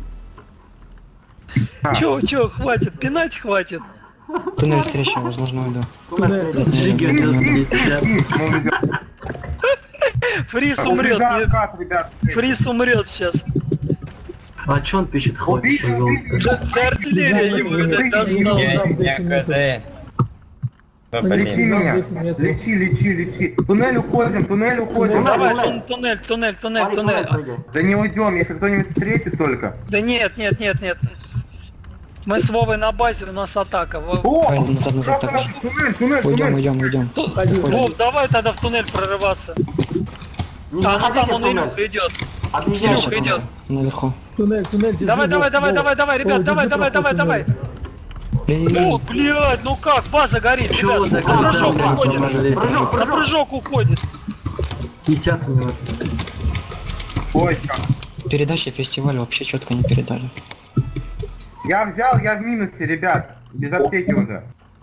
Speaker 2: Чё, чё, хватит, пинать хватит.
Speaker 9: Туннель встреча, возможно, уйду.
Speaker 5: Туннель
Speaker 9: Нет,
Speaker 5: встречайте.
Speaker 9: нет, нет, нет, нет.
Speaker 6: Мы ведем.
Speaker 2: Фрис умрет,
Speaker 6: Ребят,
Speaker 2: нет,
Speaker 6: как, ребят?
Speaker 2: Фрис умрет сейчас.
Speaker 1: А чё он пишет? Хватит,
Speaker 6: Убейте,
Speaker 1: пожалуйста.
Speaker 6: убейте.
Speaker 2: Да, да артиллерия ему, видать, достала.
Speaker 7: Я не КД. Да,
Speaker 6: Лечи
Speaker 7: блин.
Speaker 6: меня.
Speaker 3: Нету.
Speaker 6: Лечи, лечи, лечи. Туннель уходим, туннель уходим.
Speaker 2: Давай,
Speaker 5: Туннель.
Speaker 2: тун- туннель, туннель, туннель,
Speaker 5: Смотри, туннель
Speaker 2: туннель.
Speaker 5: прыгай.
Speaker 6: Да не уйдем, если кто-нибудь встретит только.
Speaker 2: Да нет, нет, нет, нет. Мы с Вовой на базе, у нас атака. Во-
Speaker 6: О!
Speaker 9: Давай назад, назад,
Speaker 6: Просто
Speaker 9: так же.
Speaker 6: Туннель, туннель,
Speaker 9: Уйдем,
Speaker 6: туннель.
Speaker 9: уйдем, уйдем.
Speaker 2: Ту-
Speaker 9: Уходим.
Speaker 2: Вов, давай тогда в туннель прорываться.
Speaker 5: Не
Speaker 2: А, ну
Speaker 5: заходите
Speaker 2: там
Speaker 5: в
Speaker 2: он
Speaker 5: туннель.
Speaker 2: Илюха идет.
Speaker 5: Отъезжайте.
Speaker 2: Илюха идет.
Speaker 9: Наверху.
Speaker 3: Туннель, туннель, держи.
Speaker 2: Давай, давай,
Speaker 3: Вов,
Speaker 2: давай,
Speaker 3: Вов.
Speaker 2: давай, давай, ребят,
Speaker 3: Вов,
Speaker 2: давай,
Speaker 3: держи
Speaker 2: давай, давай,
Speaker 3: проход
Speaker 2: давай.
Speaker 3: туннеля.
Speaker 2: О, блядь, ну как, база горит,
Speaker 1: Чё
Speaker 2: ребят,
Speaker 1: вы
Speaker 2: на
Speaker 1: так
Speaker 2: прыжок
Speaker 1: делаете?
Speaker 2: уходит.
Speaker 1: Помогли.
Speaker 5: Прыжок,
Speaker 2: На
Speaker 5: прыжок.
Speaker 2: прыжок уходит.
Speaker 1: пятьдесят минут.
Speaker 6: Ой, чё.
Speaker 9: Передача фестиваля вообще четко не передали.
Speaker 6: Я взял, я в минусе, ребят. Без аптеки уже.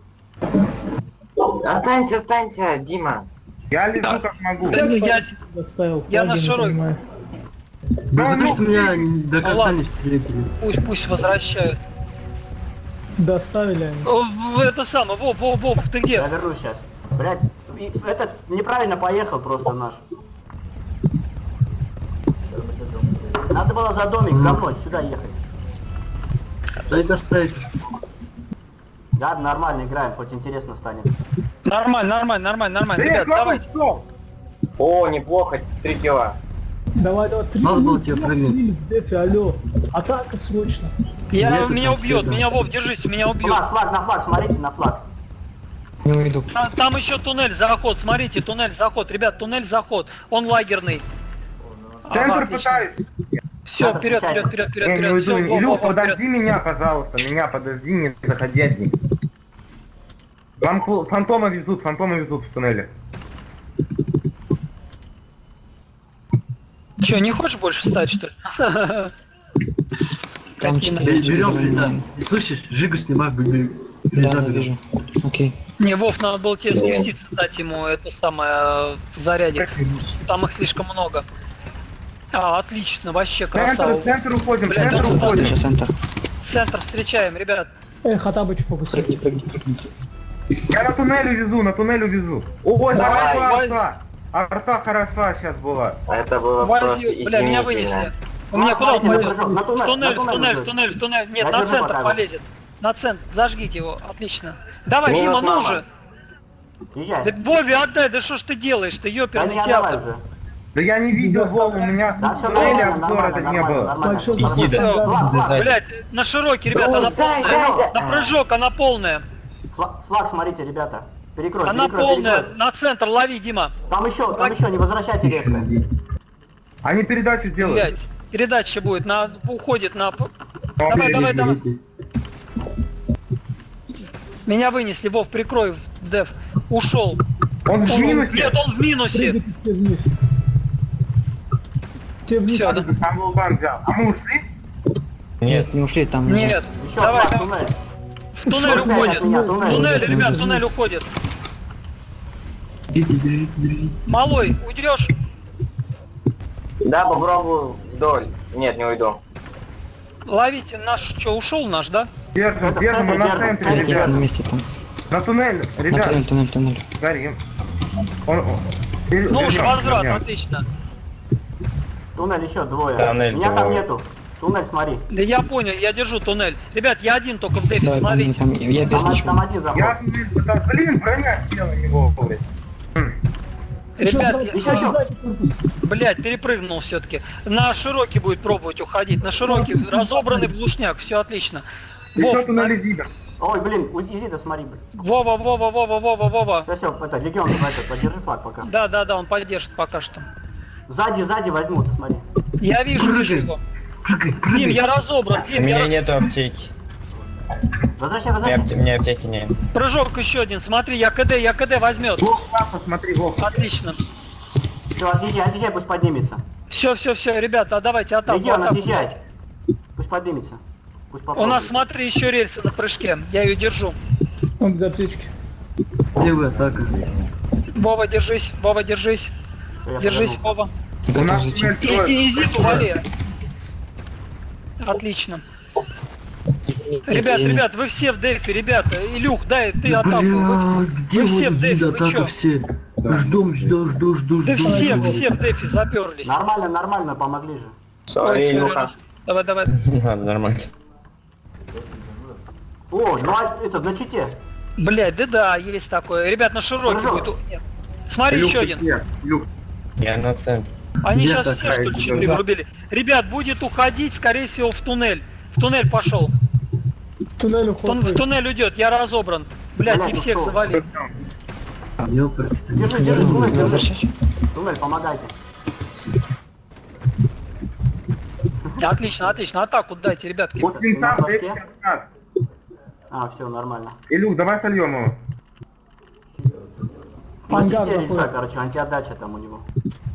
Speaker 4: Останься, останься, Дима.
Speaker 6: Я лежу как могу.
Speaker 2: Да не, я,
Speaker 3: Доставил.
Speaker 2: Я на
Speaker 3: флаги, не
Speaker 2: широкий.
Speaker 3: понимаю.
Speaker 1: Да
Speaker 6: Ну,
Speaker 1: потому что
Speaker 6: ну,
Speaker 1: меня до конца
Speaker 2: ладно.
Speaker 1: не встретили.
Speaker 2: пусть, пусть возвращают.
Speaker 3: Доставили они.
Speaker 2: О, в- Это самое, Вов, Вов, Вов, ты
Speaker 5: Я
Speaker 2: где?
Speaker 5: вернусь сейчас. Блять, этот неправильно поехал просто наш. Надо было за домик, за мной, сюда ехать.
Speaker 1: Дай доставить.
Speaker 5: Да, нормально играем, хоть интересно станет.
Speaker 2: Нормально, нормально, нормально, нормально.
Speaker 6: Да
Speaker 2: Ребят,
Speaker 6: я
Speaker 2: давайте.
Speaker 6: что?
Speaker 4: О, неплохо, три кило.
Speaker 3: Давай, давай, три
Speaker 1: Надо было
Speaker 3: минуты,
Speaker 1: тебя
Speaker 3: максимум,
Speaker 1: прыгнуть.
Speaker 3: в дефе, алло. Атака срочно.
Speaker 2: Я,
Speaker 1: Нету
Speaker 2: меня
Speaker 1: там
Speaker 2: убьет,
Speaker 1: всегда.
Speaker 2: меня, Вов, держись, меня убьет.
Speaker 5: Флаг, флаг, на флаг, смотрите на флаг.
Speaker 9: Не уйду.
Speaker 2: Там, там еще туннель, заход, смотрите, туннель, заход. Ребят, туннель, заход. Он лагерный.
Speaker 6: Центр пытаюсь.
Speaker 2: Все,
Speaker 5: Надо
Speaker 2: вперед,
Speaker 5: встречать.
Speaker 2: вперед, вперед,
Speaker 6: Я не
Speaker 2: вперед,
Speaker 6: уйду.
Speaker 2: все,
Speaker 6: Илюх, подожди меня, пожалуйста. Меня подожди, не заходи один. Вам фу- фантома везут, фантома везут в туннеле.
Speaker 2: Че, не хочешь больше встать, что ли?
Speaker 9: Там
Speaker 2: Какие
Speaker 9: четыре
Speaker 1: Берем
Speaker 9: давай,
Speaker 1: Фриза.
Speaker 9: давай.
Speaker 1: Ты слышишь? Жигу снимай, бегай.
Speaker 9: Да,
Speaker 1: Фриза
Speaker 9: да,
Speaker 1: берем.
Speaker 9: вижу. Окей.
Speaker 2: Не, Вов, надо было тебе спуститься, дать ему это самое в заряде. Там их слишком много. А, отлично, вообще красава.
Speaker 6: Центр, центр уходим,
Speaker 2: Блядь,
Speaker 6: центр
Speaker 2: там
Speaker 6: уходим.
Speaker 9: Встреча, центр.
Speaker 2: Центр встречаем, ребят.
Speaker 3: Эй, Хатабыч фокусируй.
Speaker 9: Прыгни, прыгни, прыгни.
Speaker 6: Я на туннелю везу, на туннелю везу. Ой,
Speaker 2: Давай,
Speaker 6: давай,
Speaker 2: давай.
Speaker 6: арта. Арта хороша сейчас была.
Speaker 4: Это было просто
Speaker 2: Возью, бля, меня вынесли.
Speaker 4: изумительно.
Speaker 2: У меня куда он
Speaker 5: Смотрите,
Speaker 2: пойдет?
Speaker 5: прыжок, на
Speaker 2: В
Speaker 5: туннель,
Speaker 2: туннель,
Speaker 5: на
Speaker 2: в туннель, в
Speaker 5: бежит.
Speaker 2: туннель, в туннель. Нет,
Speaker 5: Я
Speaker 2: на
Speaker 5: держу
Speaker 2: центр
Speaker 5: пока его.
Speaker 2: полезет. На центр, зажгите его, отлично. Давай,
Speaker 4: Минус
Speaker 2: Дима, ну
Speaker 4: мама.
Speaker 2: уже.
Speaker 5: Езжай.
Speaker 2: Да Вове отдай, да что ж ты делаешь, ты
Speaker 5: Да
Speaker 2: ёперный
Speaker 5: не отдавай
Speaker 2: театр.
Speaker 5: уже.
Speaker 6: Да я не видел Вову, у меня
Speaker 5: Да
Speaker 6: в
Speaker 5: все
Speaker 6: туннеле
Speaker 5: нормально,
Speaker 6: обзора это
Speaker 5: нормально,
Speaker 6: не
Speaker 5: нормально,
Speaker 6: было.
Speaker 5: нормально.
Speaker 3: Большой
Speaker 5: Хорошо.
Speaker 3: фокус.
Speaker 2: Всё.
Speaker 5: Флаг, флаг,
Speaker 2: Блять, на широкий, ребята, она
Speaker 4: дай,
Speaker 2: полная.
Speaker 4: дай,
Speaker 2: На прыжок, она полная.
Speaker 5: флаг, флаг, смотрите, ребята. Перекрой,
Speaker 2: Она
Speaker 5: перекрой,
Speaker 2: полная.
Speaker 5: перекрой.
Speaker 2: На центр, лови, Дима.
Speaker 5: Там еще, там еще, не возвращайте резко.
Speaker 6: Они передачу сделают.
Speaker 2: Блять, передача будет, на уходит на.
Speaker 6: О,
Speaker 2: Давай,
Speaker 6: берите,
Speaker 2: давай, давай.
Speaker 1: Берите.
Speaker 2: Меня вынесли, Вов, прикрой, Дев. Ушел.
Speaker 6: Он в
Speaker 2: Он-
Speaker 6: минусе.
Speaker 2: Нет, он в минусе.
Speaker 3: Прыгайте все вниз. Все вниз.
Speaker 2: Всё, да.
Speaker 6: Там Лулбан взял. А мы ушли?
Speaker 9: Нет, не ушли, там внизу.
Speaker 2: Нет,
Speaker 5: Еще
Speaker 2: давай,
Speaker 5: флаг, туннель.
Speaker 2: в туннель
Speaker 5: Туннель
Speaker 2: уходит.
Speaker 5: от меня, туннель.
Speaker 2: Туннель, ребят, туннель уходит.
Speaker 1: Берите, берите, берите.
Speaker 2: Малой, уйдешь?
Speaker 4: Да, попробую вдоль. Нет, не уйду.
Speaker 2: Ловите наш, что, ушел наш, да?
Speaker 6: Держим,
Speaker 5: Это
Speaker 6: держим, мы
Speaker 5: центр,
Speaker 6: на
Speaker 5: держим,
Speaker 6: центре,
Speaker 5: центр.
Speaker 9: Нет,
Speaker 6: ребят.
Speaker 9: на месте там.
Speaker 6: На туннель,
Speaker 9: На
Speaker 6: ребят.
Speaker 9: туннель, туннель, туннель.
Speaker 6: Горим. Он, он. Ир-
Speaker 2: Ну,
Speaker 6: вернем,
Speaker 2: возврат,
Speaker 6: вернем.
Speaker 2: отлично.
Speaker 5: Туннель еще двое.
Speaker 7: Туннель
Speaker 5: Меня там
Speaker 7: двое.
Speaker 5: нету. Туннель, смотри.
Speaker 2: Да я понял, я держу туннель. Ребят, я один только в дефе,
Speaker 9: Давай, помни,
Speaker 2: смотрите.
Speaker 9: помни. Я без
Speaker 5: Там,
Speaker 9: ничего.
Speaker 5: там один заход.
Speaker 6: Я туннель пытался. Блин, броня села не вовремя.
Speaker 2: Ребят,
Speaker 5: Еще, еще.
Speaker 2: блять, перепрыгнул все-таки. На широкий будет пробовать уходить. На широкий, разобранный в глушняк, все отлично.
Speaker 6: Еще
Speaker 2: Вов,
Speaker 6: туннель видно.
Speaker 5: Ой, блин, у- иди, да смотри, блин.
Speaker 2: Вова, Вова, Вова, Вова, Вова.
Speaker 5: Все, все, это, легион, это, подержи флаг пока.
Speaker 2: Да, да, да, он поддержит пока что.
Speaker 5: Сзади, сзади возьмут, смотри.
Speaker 2: Я вижу, вижу его. Дим, я разобран,
Speaker 7: У
Speaker 2: Дим,
Speaker 7: меня
Speaker 2: я...
Speaker 7: нету аптеки.
Speaker 5: Возвращай,
Speaker 7: У меня,
Speaker 5: возвращай.
Speaker 7: апте- у меня аптеки нет.
Speaker 2: Прыжок еще один, смотри, я КД, я КД возьмет.
Speaker 6: Вов, папа, смотри, Вов.
Speaker 2: Отлично.
Speaker 5: Все, отъезжай, отъезжай, пусть поднимется.
Speaker 2: Все, все, все, ребята, давайте атаку.
Speaker 5: Легион,
Speaker 2: атаку.
Speaker 5: отъезжай. Пусть поднимется. Пусть
Speaker 2: У
Speaker 5: попробует.
Speaker 2: нас, смотри, еще рельсы на прыжке. Я ее держу.
Speaker 3: Он без аптечки.
Speaker 1: Где вы, атака?
Speaker 2: Вова, держись, Вова, держись.
Speaker 5: Всё, я
Speaker 2: Держись,
Speaker 5: повернулся.
Speaker 2: Вова.
Speaker 6: У нас
Speaker 9: Подождите.
Speaker 6: туннель строится.
Speaker 2: Изи, изи, вали. Отлично. Ребят, ребят, вы все в дефе, ребята. Илюх, дай ты атаку. Вы,
Speaker 1: Бля, где
Speaker 2: вы все
Speaker 1: вот
Speaker 2: в дефе,
Speaker 1: Дида,
Speaker 2: вы чё?
Speaker 1: атака все? Ждем, ждем, жду, жду,
Speaker 2: Да
Speaker 1: жду.
Speaker 2: все,
Speaker 1: жду.
Speaker 2: все в дефе заперлись.
Speaker 5: Нормально, нормально, помогли же.
Speaker 2: Ой,
Speaker 7: Сори,
Speaker 2: всё,
Speaker 7: Илюха.
Speaker 2: Ренат. Давай, давай.
Speaker 7: Ладно, нормально.
Speaker 5: О, ну а это на чите.
Speaker 2: Блять, да да, есть такое. Ребят, на широкий
Speaker 5: Прыжок.
Speaker 2: будет. Нет. Смотри,
Speaker 6: Илюх,
Speaker 2: еще
Speaker 6: ты
Speaker 2: один.
Speaker 6: где? Илюх,
Speaker 7: Я на центре.
Speaker 2: Они
Speaker 1: Где
Speaker 2: сейчас все,
Speaker 1: такая
Speaker 2: что ли,
Speaker 1: идёт?
Speaker 2: щиты врубили. Ребят, будет уходить, скорее всего, в туннель. В туннель пошел.
Speaker 3: Туннель
Speaker 2: Тун- в
Speaker 3: уход.
Speaker 2: туннель идет, я разобран. Блять,
Speaker 5: Блядь,
Speaker 2: и всех
Speaker 5: ушел.
Speaker 2: завалил.
Speaker 1: Ёпрст.
Speaker 5: Держи, держи, туннель, держи.
Speaker 9: Возвращать?
Speaker 5: Туннель, помогайте.
Speaker 2: Отлично, отлично. Атаку дайте, ребятки.
Speaker 6: вот винтам,
Speaker 5: на
Speaker 6: дай
Speaker 5: плоске?
Speaker 6: винтам.
Speaker 5: А, все, нормально.
Speaker 6: Илюх, давай сольем его.
Speaker 5: На
Speaker 3: Ангар
Speaker 5: чите рельса,
Speaker 3: заходит.
Speaker 5: короче, антиотдача там у него.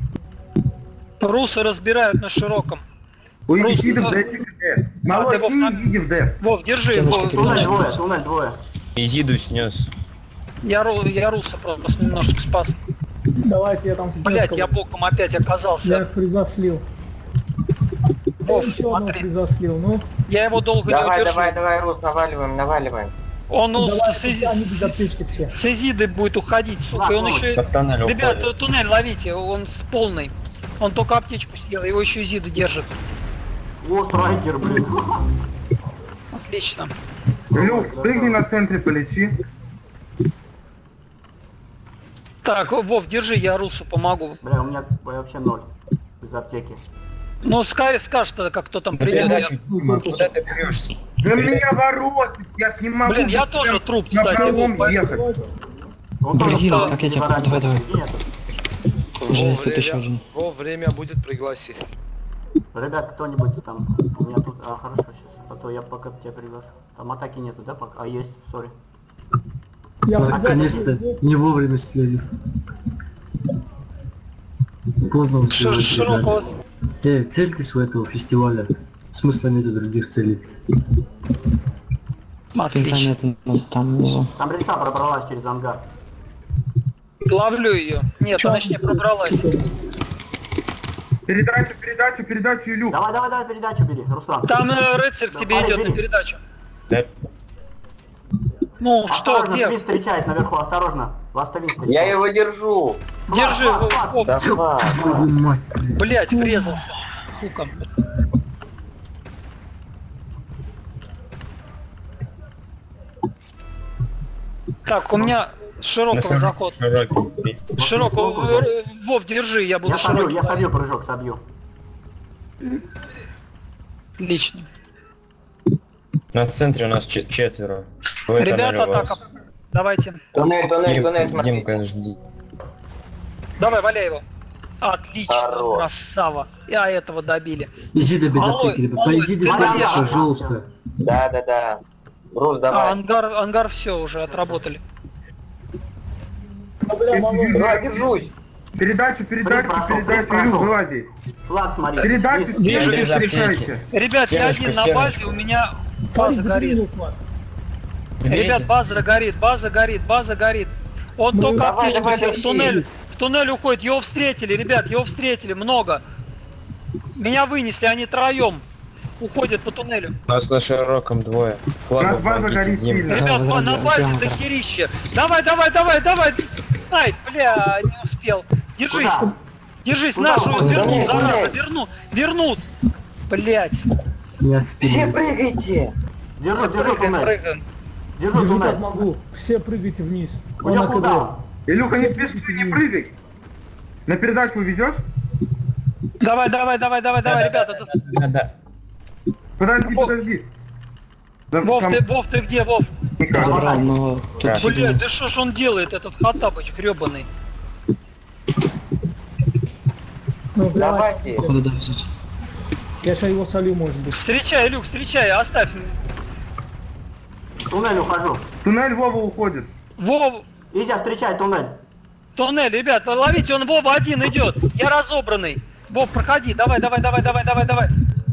Speaker 2: Русы разбирают на широком.
Speaker 6: У
Speaker 2: Просто,
Speaker 6: Изидов
Speaker 2: ну,
Speaker 6: дайте КД.
Speaker 2: ты
Speaker 6: Малой,
Speaker 2: Вов,
Speaker 6: ты
Speaker 2: там-
Speaker 6: Изидов д.
Speaker 2: Вов, держи,
Speaker 9: Стеночка
Speaker 2: Вов,
Speaker 9: перед
Speaker 5: Туннель
Speaker 9: нами.
Speaker 5: двое, туннель двое.
Speaker 7: Изиду снес.
Speaker 2: я, ру- я руса просто немножко спас.
Speaker 3: Давайте я там
Speaker 2: Блять,
Speaker 3: снес
Speaker 2: я
Speaker 3: кого-то.
Speaker 2: боком опять
Speaker 3: Я
Speaker 2: оказался.
Speaker 3: их приза слил.
Speaker 2: Вов,
Speaker 3: Еще одного
Speaker 2: смотри.
Speaker 3: приза слил. Ну,
Speaker 2: Я его долго не
Speaker 4: Давай,
Speaker 2: удержу.
Speaker 4: давай, давай, Рус, наваливаем, наваливаем.
Speaker 2: Он ну,
Speaker 3: давай,
Speaker 2: с, Изи-
Speaker 3: они без аптечки все.
Speaker 2: с Изиды будет уходить, сука.
Speaker 5: Да,
Speaker 2: И он
Speaker 5: помощь.
Speaker 2: еще...
Speaker 7: По тоннелю
Speaker 2: Ребят,
Speaker 7: уходит.
Speaker 2: туннель ловите, он с полный. Он только аптечку съел, его еще Изида держит.
Speaker 5: О, страйкер, блин.
Speaker 2: Отлично.
Speaker 6: Илюх, прыгни на центре, полечи.
Speaker 2: Так, Вов, держи, я Русу помогу.
Speaker 5: Бля, у меня вообще ноль. Без аптеки.
Speaker 2: Ну, скажи, скажешь тогда, как кто там
Speaker 7: На
Speaker 2: придет.
Speaker 7: передачу,
Speaker 2: Я-
Speaker 7: Дима, куда ты прешься?
Speaker 6: Да меня воротит, я ж не могу.
Speaker 2: Блин, я
Speaker 6: прям
Speaker 2: тоже труп,
Speaker 6: на
Speaker 2: кстати,
Speaker 6: пролом
Speaker 2: Вов, поэтому-
Speaker 6: ехать.
Speaker 5: Он тоже
Speaker 9: Блин,
Speaker 5: встал,
Speaker 9: как я тебя-
Speaker 5: переворачивается.
Speaker 9: давай,
Speaker 5: Иди, нет.
Speaker 9: Уже
Speaker 8: Во,
Speaker 9: есть тут еще
Speaker 8: время,
Speaker 9: один.
Speaker 8: во, время будет, пригласи.
Speaker 5: Ребят, кто-нибудь там, у меня тут, а хорошо сейчас, а то я пока тебя приглашу. Там атаки нету, да, пока? А есть, сори.
Speaker 3: Я
Speaker 1: Ну,
Speaker 3: приза
Speaker 1: наконец-то,
Speaker 3: слил.
Speaker 1: не вовремя слили. Поздно
Speaker 2: Шир-
Speaker 1: успели.
Speaker 2: широкого...
Speaker 1: Э, цельтесь у этого фестиваля. Смысла нет у других целиться.
Speaker 9: Финца
Speaker 2: Отлично.
Speaker 9: нет, ну, там внизу.
Speaker 5: Там рельса пробралась через ангар.
Speaker 2: Ловлю ее. Нет,
Speaker 3: Чё?
Speaker 2: она еще не пробралась.
Speaker 6: Передачу, передачу, передачу, Илюх.
Speaker 5: Давай, давай, давай, передачу бери, Руслан.
Speaker 2: Там э, рыцарь к
Speaker 5: Да,
Speaker 2: тебе
Speaker 5: смотри,
Speaker 2: идет на
Speaker 5: бери.
Speaker 2: передачу.
Speaker 7: Да,
Speaker 2: Ну, что,
Speaker 5: Осторожно,
Speaker 2: где?
Speaker 5: Твин встречает наверху, осторожно. Ластовин встречает.
Speaker 4: Я его держу.
Speaker 5: Флаг,
Speaker 2: Держи,
Speaker 5: флаг,
Speaker 2: Вов,
Speaker 5: флаг.
Speaker 2: Вов.
Speaker 4: Давай.
Speaker 1: Твою мать, блин.
Speaker 2: Блять, врезался. Сука. Так, у меня с широкого
Speaker 7: на
Speaker 2: заход.
Speaker 7: широкий.
Speaker 2: Широкого. э, Вов, держи, я буду
Speaker 5: Я собью,
Speaker 2: широкий.
Speaker 5: я собью прыжок, собью.
Speaker 2: Отлично.
Speaker 7: На центре у нас чет- четверо. Твой
Speaker 2: Ребята,
Speaker 7: тоннель у вас.
Speaker 2: атака. Давайте.
Speaker 4: Туннель, туннель,
Speaker 7: Дим,
Speaker 4: туннель, смотри.
Speaker 7: Димка, жди.
Speaker 2: Давай, валяй его. Отлично,
Speaker 4: Хорош.
Speaker 2: красава. Я этого добили.
Speaker 1: Изида без
Speaker 2: Алло,
Speaker 1: аптеки, ребят.
Speaker 2: алло,
Speaker 1: По Изиде
Speaker 2: ты
Speaker 1: цельтесь,
Speaker 5: ангар,
Speaker 1: пожалуйста.
Speaker 4: Да, да, да. Рус,
Speaker 2: А,
Speaker 4: давай.
Speaker 2: ангар, ангар все уже отработали.
Speaker 4: Давай, держусь.
Speaker 6: Передачу, передачу,
Speaker 5: прошел, фриз
Speaker 6: передачу,
Speaker 5: прошел.
Speaker 6: Илюх, вылази.
Speaker 5: Флаг смотри.
Speaker 6: Передачу,
Speaker 5: Фриз.
Speaker 2: Вижу,
Speaker 6: передачу,
Speaker 7: вижу аптеки.
Speaker 6: встречайте.
Speaker 2: Ребят, я
Speaker 7: Стеночку,
Speaker 2: один на
Speaker 7: стеночку.
Speaker 2: базе, у меня база горит.
Speaker 7: Заберите.
Speaker 2: Ребят, база горит, база горит, база горит. Он
Speaker 3: Ну,
Speaker 2: только
Speaker 4: давай,
Speaker 2: аптечку
Speaker 4: давай,
Speaker 2: себе в
Speaker 4: тащи.
Speaker 2: туннель, в туннель уходит. Его встретили, ребят, его встретили, много. Меня вынесли, они троем уходят по туннелю.
Speaker 7: У нас на широком двое. Ладно,
Speaker 6: нас база
Speaker 7: помогите,
Speaker 6: горит
Speaker 7: Дим.
Speaker 6: сильно.
Speaker 2: Ребят,
Speaker 9: возра-
Speaker 2: на
Speaker 9: возра-
Speaker 2: базе
Speaker 9: возра-
Speaker 2: дохерища. Давай, давай, давай, давай. Ай, бля, не успел. Держись,
Speaker 5: Куда?
Speaker 2: держись,
Speaker 5: Куда
Speaker 2: нашу
Speaker 5: уходит?
Speaker 2: вернут,
Speaker 4: Туннель,
Speaker 2: зараза,
Speaker 4: туннель.
Speaker 2: вернут, вернут. Блять.
Speaker 1: Я
Speaker 4: Все
Speaker 1: спину.
Speaker 4: прыгайте.
Speaker 5: Держу, держу
Speaker 2: Прыгаем,
Speaker 5: туннель.
Speaker 2: прыгаем.
Speaker 5: Держу
Speaker 3: Держу как
Speaker 5: туннель.
Speaker 3: могу. Все прыгайте вниз.
Speaker 5: У меня
Speaker 3: Он на
Speaker 5: куда?
Speaker 6: Илюха, не спеши, не прыгай. На передачу увезешь?
Speaker 2: Давай, давай, давай, давай, давай, ребята.
Speaker 7: Да, да.
Speaker 6: Подожди,
Speaker 2: Вов.
Speaker 6: подожди. Да,
Speaker 2: Вов,
Speaker 6: там-
Speaker 2: ты, Вов, ты где, Вов?
Speaker 9: Я забрал, но тут
Speaker 6: Да.
Speaker 9: фигня.
Speaker 2: Блядь, да что ж он делает, этот Хаттабыч гребаный?
Speaker 3: Ну, бля,
Speaker 4: Давайте.
Speaker 9: Походу, да, взять.
Speaker 3: я сейчас его солю, может быть.
Speaker 2: Встречай, Люк, встречай, оставь.
Speaker 5: Туннель ухожу.
Speaker 6: Туннель Вова уходит.
Speaker 2: Вов,
Speaker 5: Изя, встречай туннель.
Speaker 2: туннель, ребят, ловите, он Вова один идет. Я разобранный. Вов, проходи, давай, давай, давай, давай, давай, давай.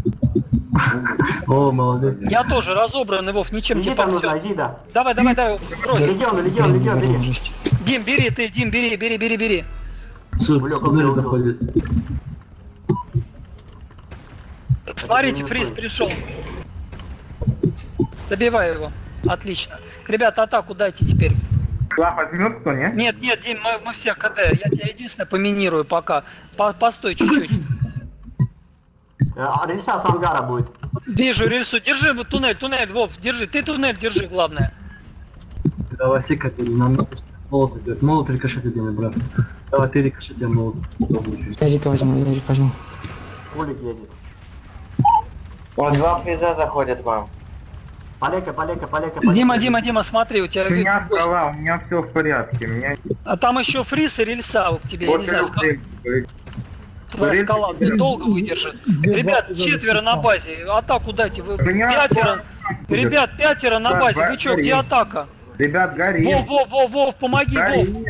Speaker 1: О, молодец.
Speaker 2: Я тоже разобранный, Вов, ничем не
Speaker 5: Изи там нужна,
Speaker 2: помнет.
Speaker 5: Изи, да.
Speaker 2: Давай, давай, давай, брось.
Speaker 5: Легион, легион,
Speaker 9: Блин,
Speaker 5: легион,
Speaker 9: верно,
Speaker 5: бери.
Speaker 9: жесть.
Speaker 2: Дим, бери, ты, Дим, бери, бери, бери, бери.
Speaker 1: Суд,
Speaker 5: Бля, как
Speaker 1: туннель
Speaker 5: я
Speaker 1: заходит.
Speaker 2: Смотрите, фриз пришел. Добивай его. Отлично. Ребята, атаку дайте теперь.
Speaker 6: Флаг возьмет кто, не?
Speaker 2: Нет, нет, Дим, мы, мы все КД. Я тебя единственное поминирую пока. По- постой чуть-чуть.
Speaker 5: А, Рельса с ангара будет.
Speaker 2: Вижу рельсу. Держи вот туннель, туннель, Вов, держи. Ты туннель держи, главное.
Speaker 1: Давай, сика, ты нам молот идет. Молот рикошет идет, брат. Давай, ты рикошет, я молот.
Speaker 9: Я Рика возьму, я Рика возьму.
Speaker 5: Пулик едет.
Speaker 4: Вот два фриза заходят вам.
Speaker 5: Полека, полека, полека, полека.
Speaker 2: Дима, Дима, Дима, смотри, у тебя...
Speaker 6: У меня скала, у меня все в порядке. У меня...
Speaker 2: А там еще фриз и рельса у тебя, я
Speaker 6: Вот
Speaker 2: не знаю, ска-
Speaker 6: это-
Speaker 2: твоя скала блин, долго выдержит. Ребят, четверо на базе, атаку дайте, вы
Speaker 6: Меня
Speaker 2: пятеро.
Speaker 6: будет.
Speaker 2: Ребят, пятеро на
Speaker 6: Да,
Speaker 2: базе,
Speaker 6: да,
Speaker 2: вы чё, где
Speaker 6: горим.
Speaker 2: атака?
Speaker 6: Ребят, гори.
Speaker 2: Вов, Вов, Вов, Вов, помоги, Вов.
Speaker 6: Горим.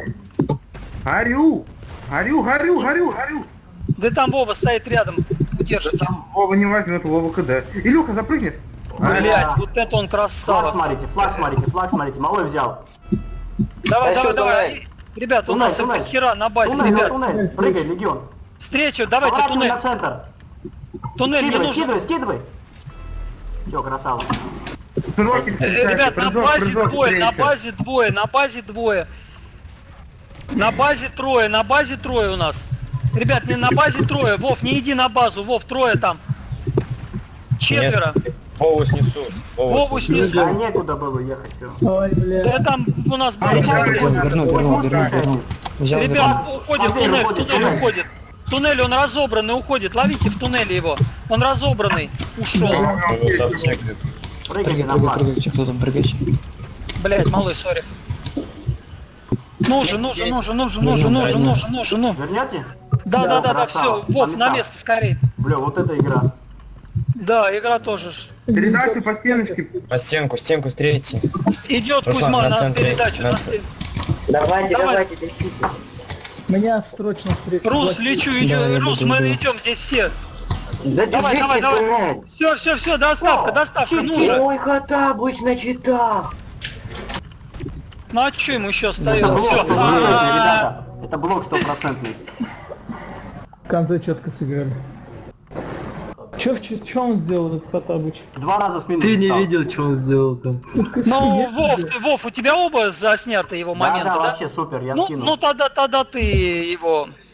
Speaker 6: Горю. Горю, горю, горю, горю.
Speaker 2: Да там Вова стоит рядом, держите.
Speaker 6: Вова не возьмет, Вова КД. Илюха, запрыгнет.
Speaker 2: Блять, вот это он
Speaker 5: Флаг
Speaker 2: красава.
Speaker 5: смотрите, флаг смотрите, флаг смотрите. Малой взял.
Speaker 2: Давай,
Speaker 4: А
Speaker 2: давай,
Speaker 4: ещё
Speaker 2: давай.
Speaker 4: туннель.
Speaker 2: Ребят, у
Speaker 5: Туннель,
Speaker 2: нас
Speaker 5: туннель.
Speaker 2: это хера на базе,
Speaker 5: Туннель, на
Speaker 2: ребят.
Speaker 5: туннель. Прыгай, легион.
Speaker 2: Встречу, давайте
Speaker 5: Поворачивай
Speaker 2: туннель.
Speaker 5: на центр.
Speaker 2: Туннель не
Speaker 5: Скидывай,
Speaker 2: нужно.
Speaker 5: скидывай, скидывай. Все, красава.
Speaker 6: Широкий
Speaker 2: Э,
Speaker 6: встречайте,
Speaker 2: Ребят, на
Speaker 6: прыжок,
Speaker 2: базе
Speaker 6: прыжок,
Speaker 2: двое, на
Speaker 6: встреча.
Speaker 2: базе двое, на базе двое. На базе трое, на базе трое у нас. Ребят, не на базе трое. Вов, не иди на базу, Вов, трое там. Четверо.
Speaker 7: Вову снесу.
Speaker 2: Вову снесу.
Speaker 5: А некуда было ехать. Все.
Speaker 3: Ой, бля.
Speaker 2: Да там у нас
Speaker 6: А,
Speaker 2: база.
Speaker 6: я
Speaker 2: есть.
Speaker 6: понял.
Speaker 9: Верну, верну, верну, верну. Взял, верну.
Speaker 2: Ребят, уходит
Speaker 5: Андрей,
Speaker 2: туннель, в
Speaker 5: уходит,
Speaker 2: туннель
Speaker 5: туннель.
Speaker 2: уходит. Туннель, он разобранный, уходит. Ловите в туннеле его. Он разобранный. Ушел.
Speaker 5: Прыгайте
Speaker 9: Прыгай,
Speaker 5: на
Speaker 9: прыгай,
Speaker 5: флаг.
Speaker 9: прыгайте, кто там, прыгайте.
Speaker 2: Блять, малый, сори. Нужен, нужен, нужен, нужен, нужен, нужен, нужен, нужен, ну.
Speaker 5: Вернете?
Speaker 2: Да, да, да, да,
Speaker 5: красава.
Speaker 2: все. Вов,
Speaker 5: На
Speaker 2: на
Speaker 5: местах.
Speaker 2: место скорее.
Speaker 5: Бля, вот эта игра.
Speaker 2: Да, игра тоже. ж.
Speaker 6: Передачу по стеночке.
Speaker 7: По стенку, стенку встретите.
Speaker 2: Идет
Speaker 7: Руслан,
Speaker 2: Кузьма
Speaker 7: на
Speaker 2: на
Speaker 7: центре,
Speaker 2: передачу.
Speaker 7: на
Speaker 2: на
Speaker 7: центре.
Speaker 2: стен-
Speaker 4: Давайте,
Speaker 2: Давай.
Speaker 4: давайте, тащите.
Speaker 3: Меня срочно встретить.
Speaker 2: Рус, лечу,
Speaker 9: Да,
Speaker 2: идем.
Speaker 9: я
Speaker 2: Рус,
Speaker 9: буду,
Speaker 2: мы
Speaker 9: да.
Speaker 2: идем здесь все.
Speaker 4: Задержите
Speaker 2: давай, давай.
Speaker 4: туннель.
Speaker 2: Все, все, все, доставка,
Speaker 5: О,
Speaker 2: доставка,
Speaker 5: чуть-чуть.
Speaker 2: ну же.
Speaker 4: Ой, Хаттабыч на читах.
Speaker 2: Ну а что ему еще
Speaker 5: Это
Speaker 2: остается?
Speaker 5: блок
Speaker 2: Все.
Speaker 5: стопроцентный, ребята. Это блок стопроцентный.
Speaker 3: В конце четко сыграли. Чё, чё, чё он сделал, этот Хаттабыч?
Speaker 5: Два раза с минус
Speaker 1: Ты не
Speaker 5: встал.
Speaker 1: видел, что он сделал там.
Speaker 2: Ну, Вов, ты, Вов, у тебя оба засняты его
Speaker 5: Да,
Speaker 2: моменты,
Speaker 5: да,
Speaker 2: да?
Speaker 5: вообще супер, я
Speaker 2: Ну,
Speaker 5: скину.
Speaker 2: ну тогда, тогда ты его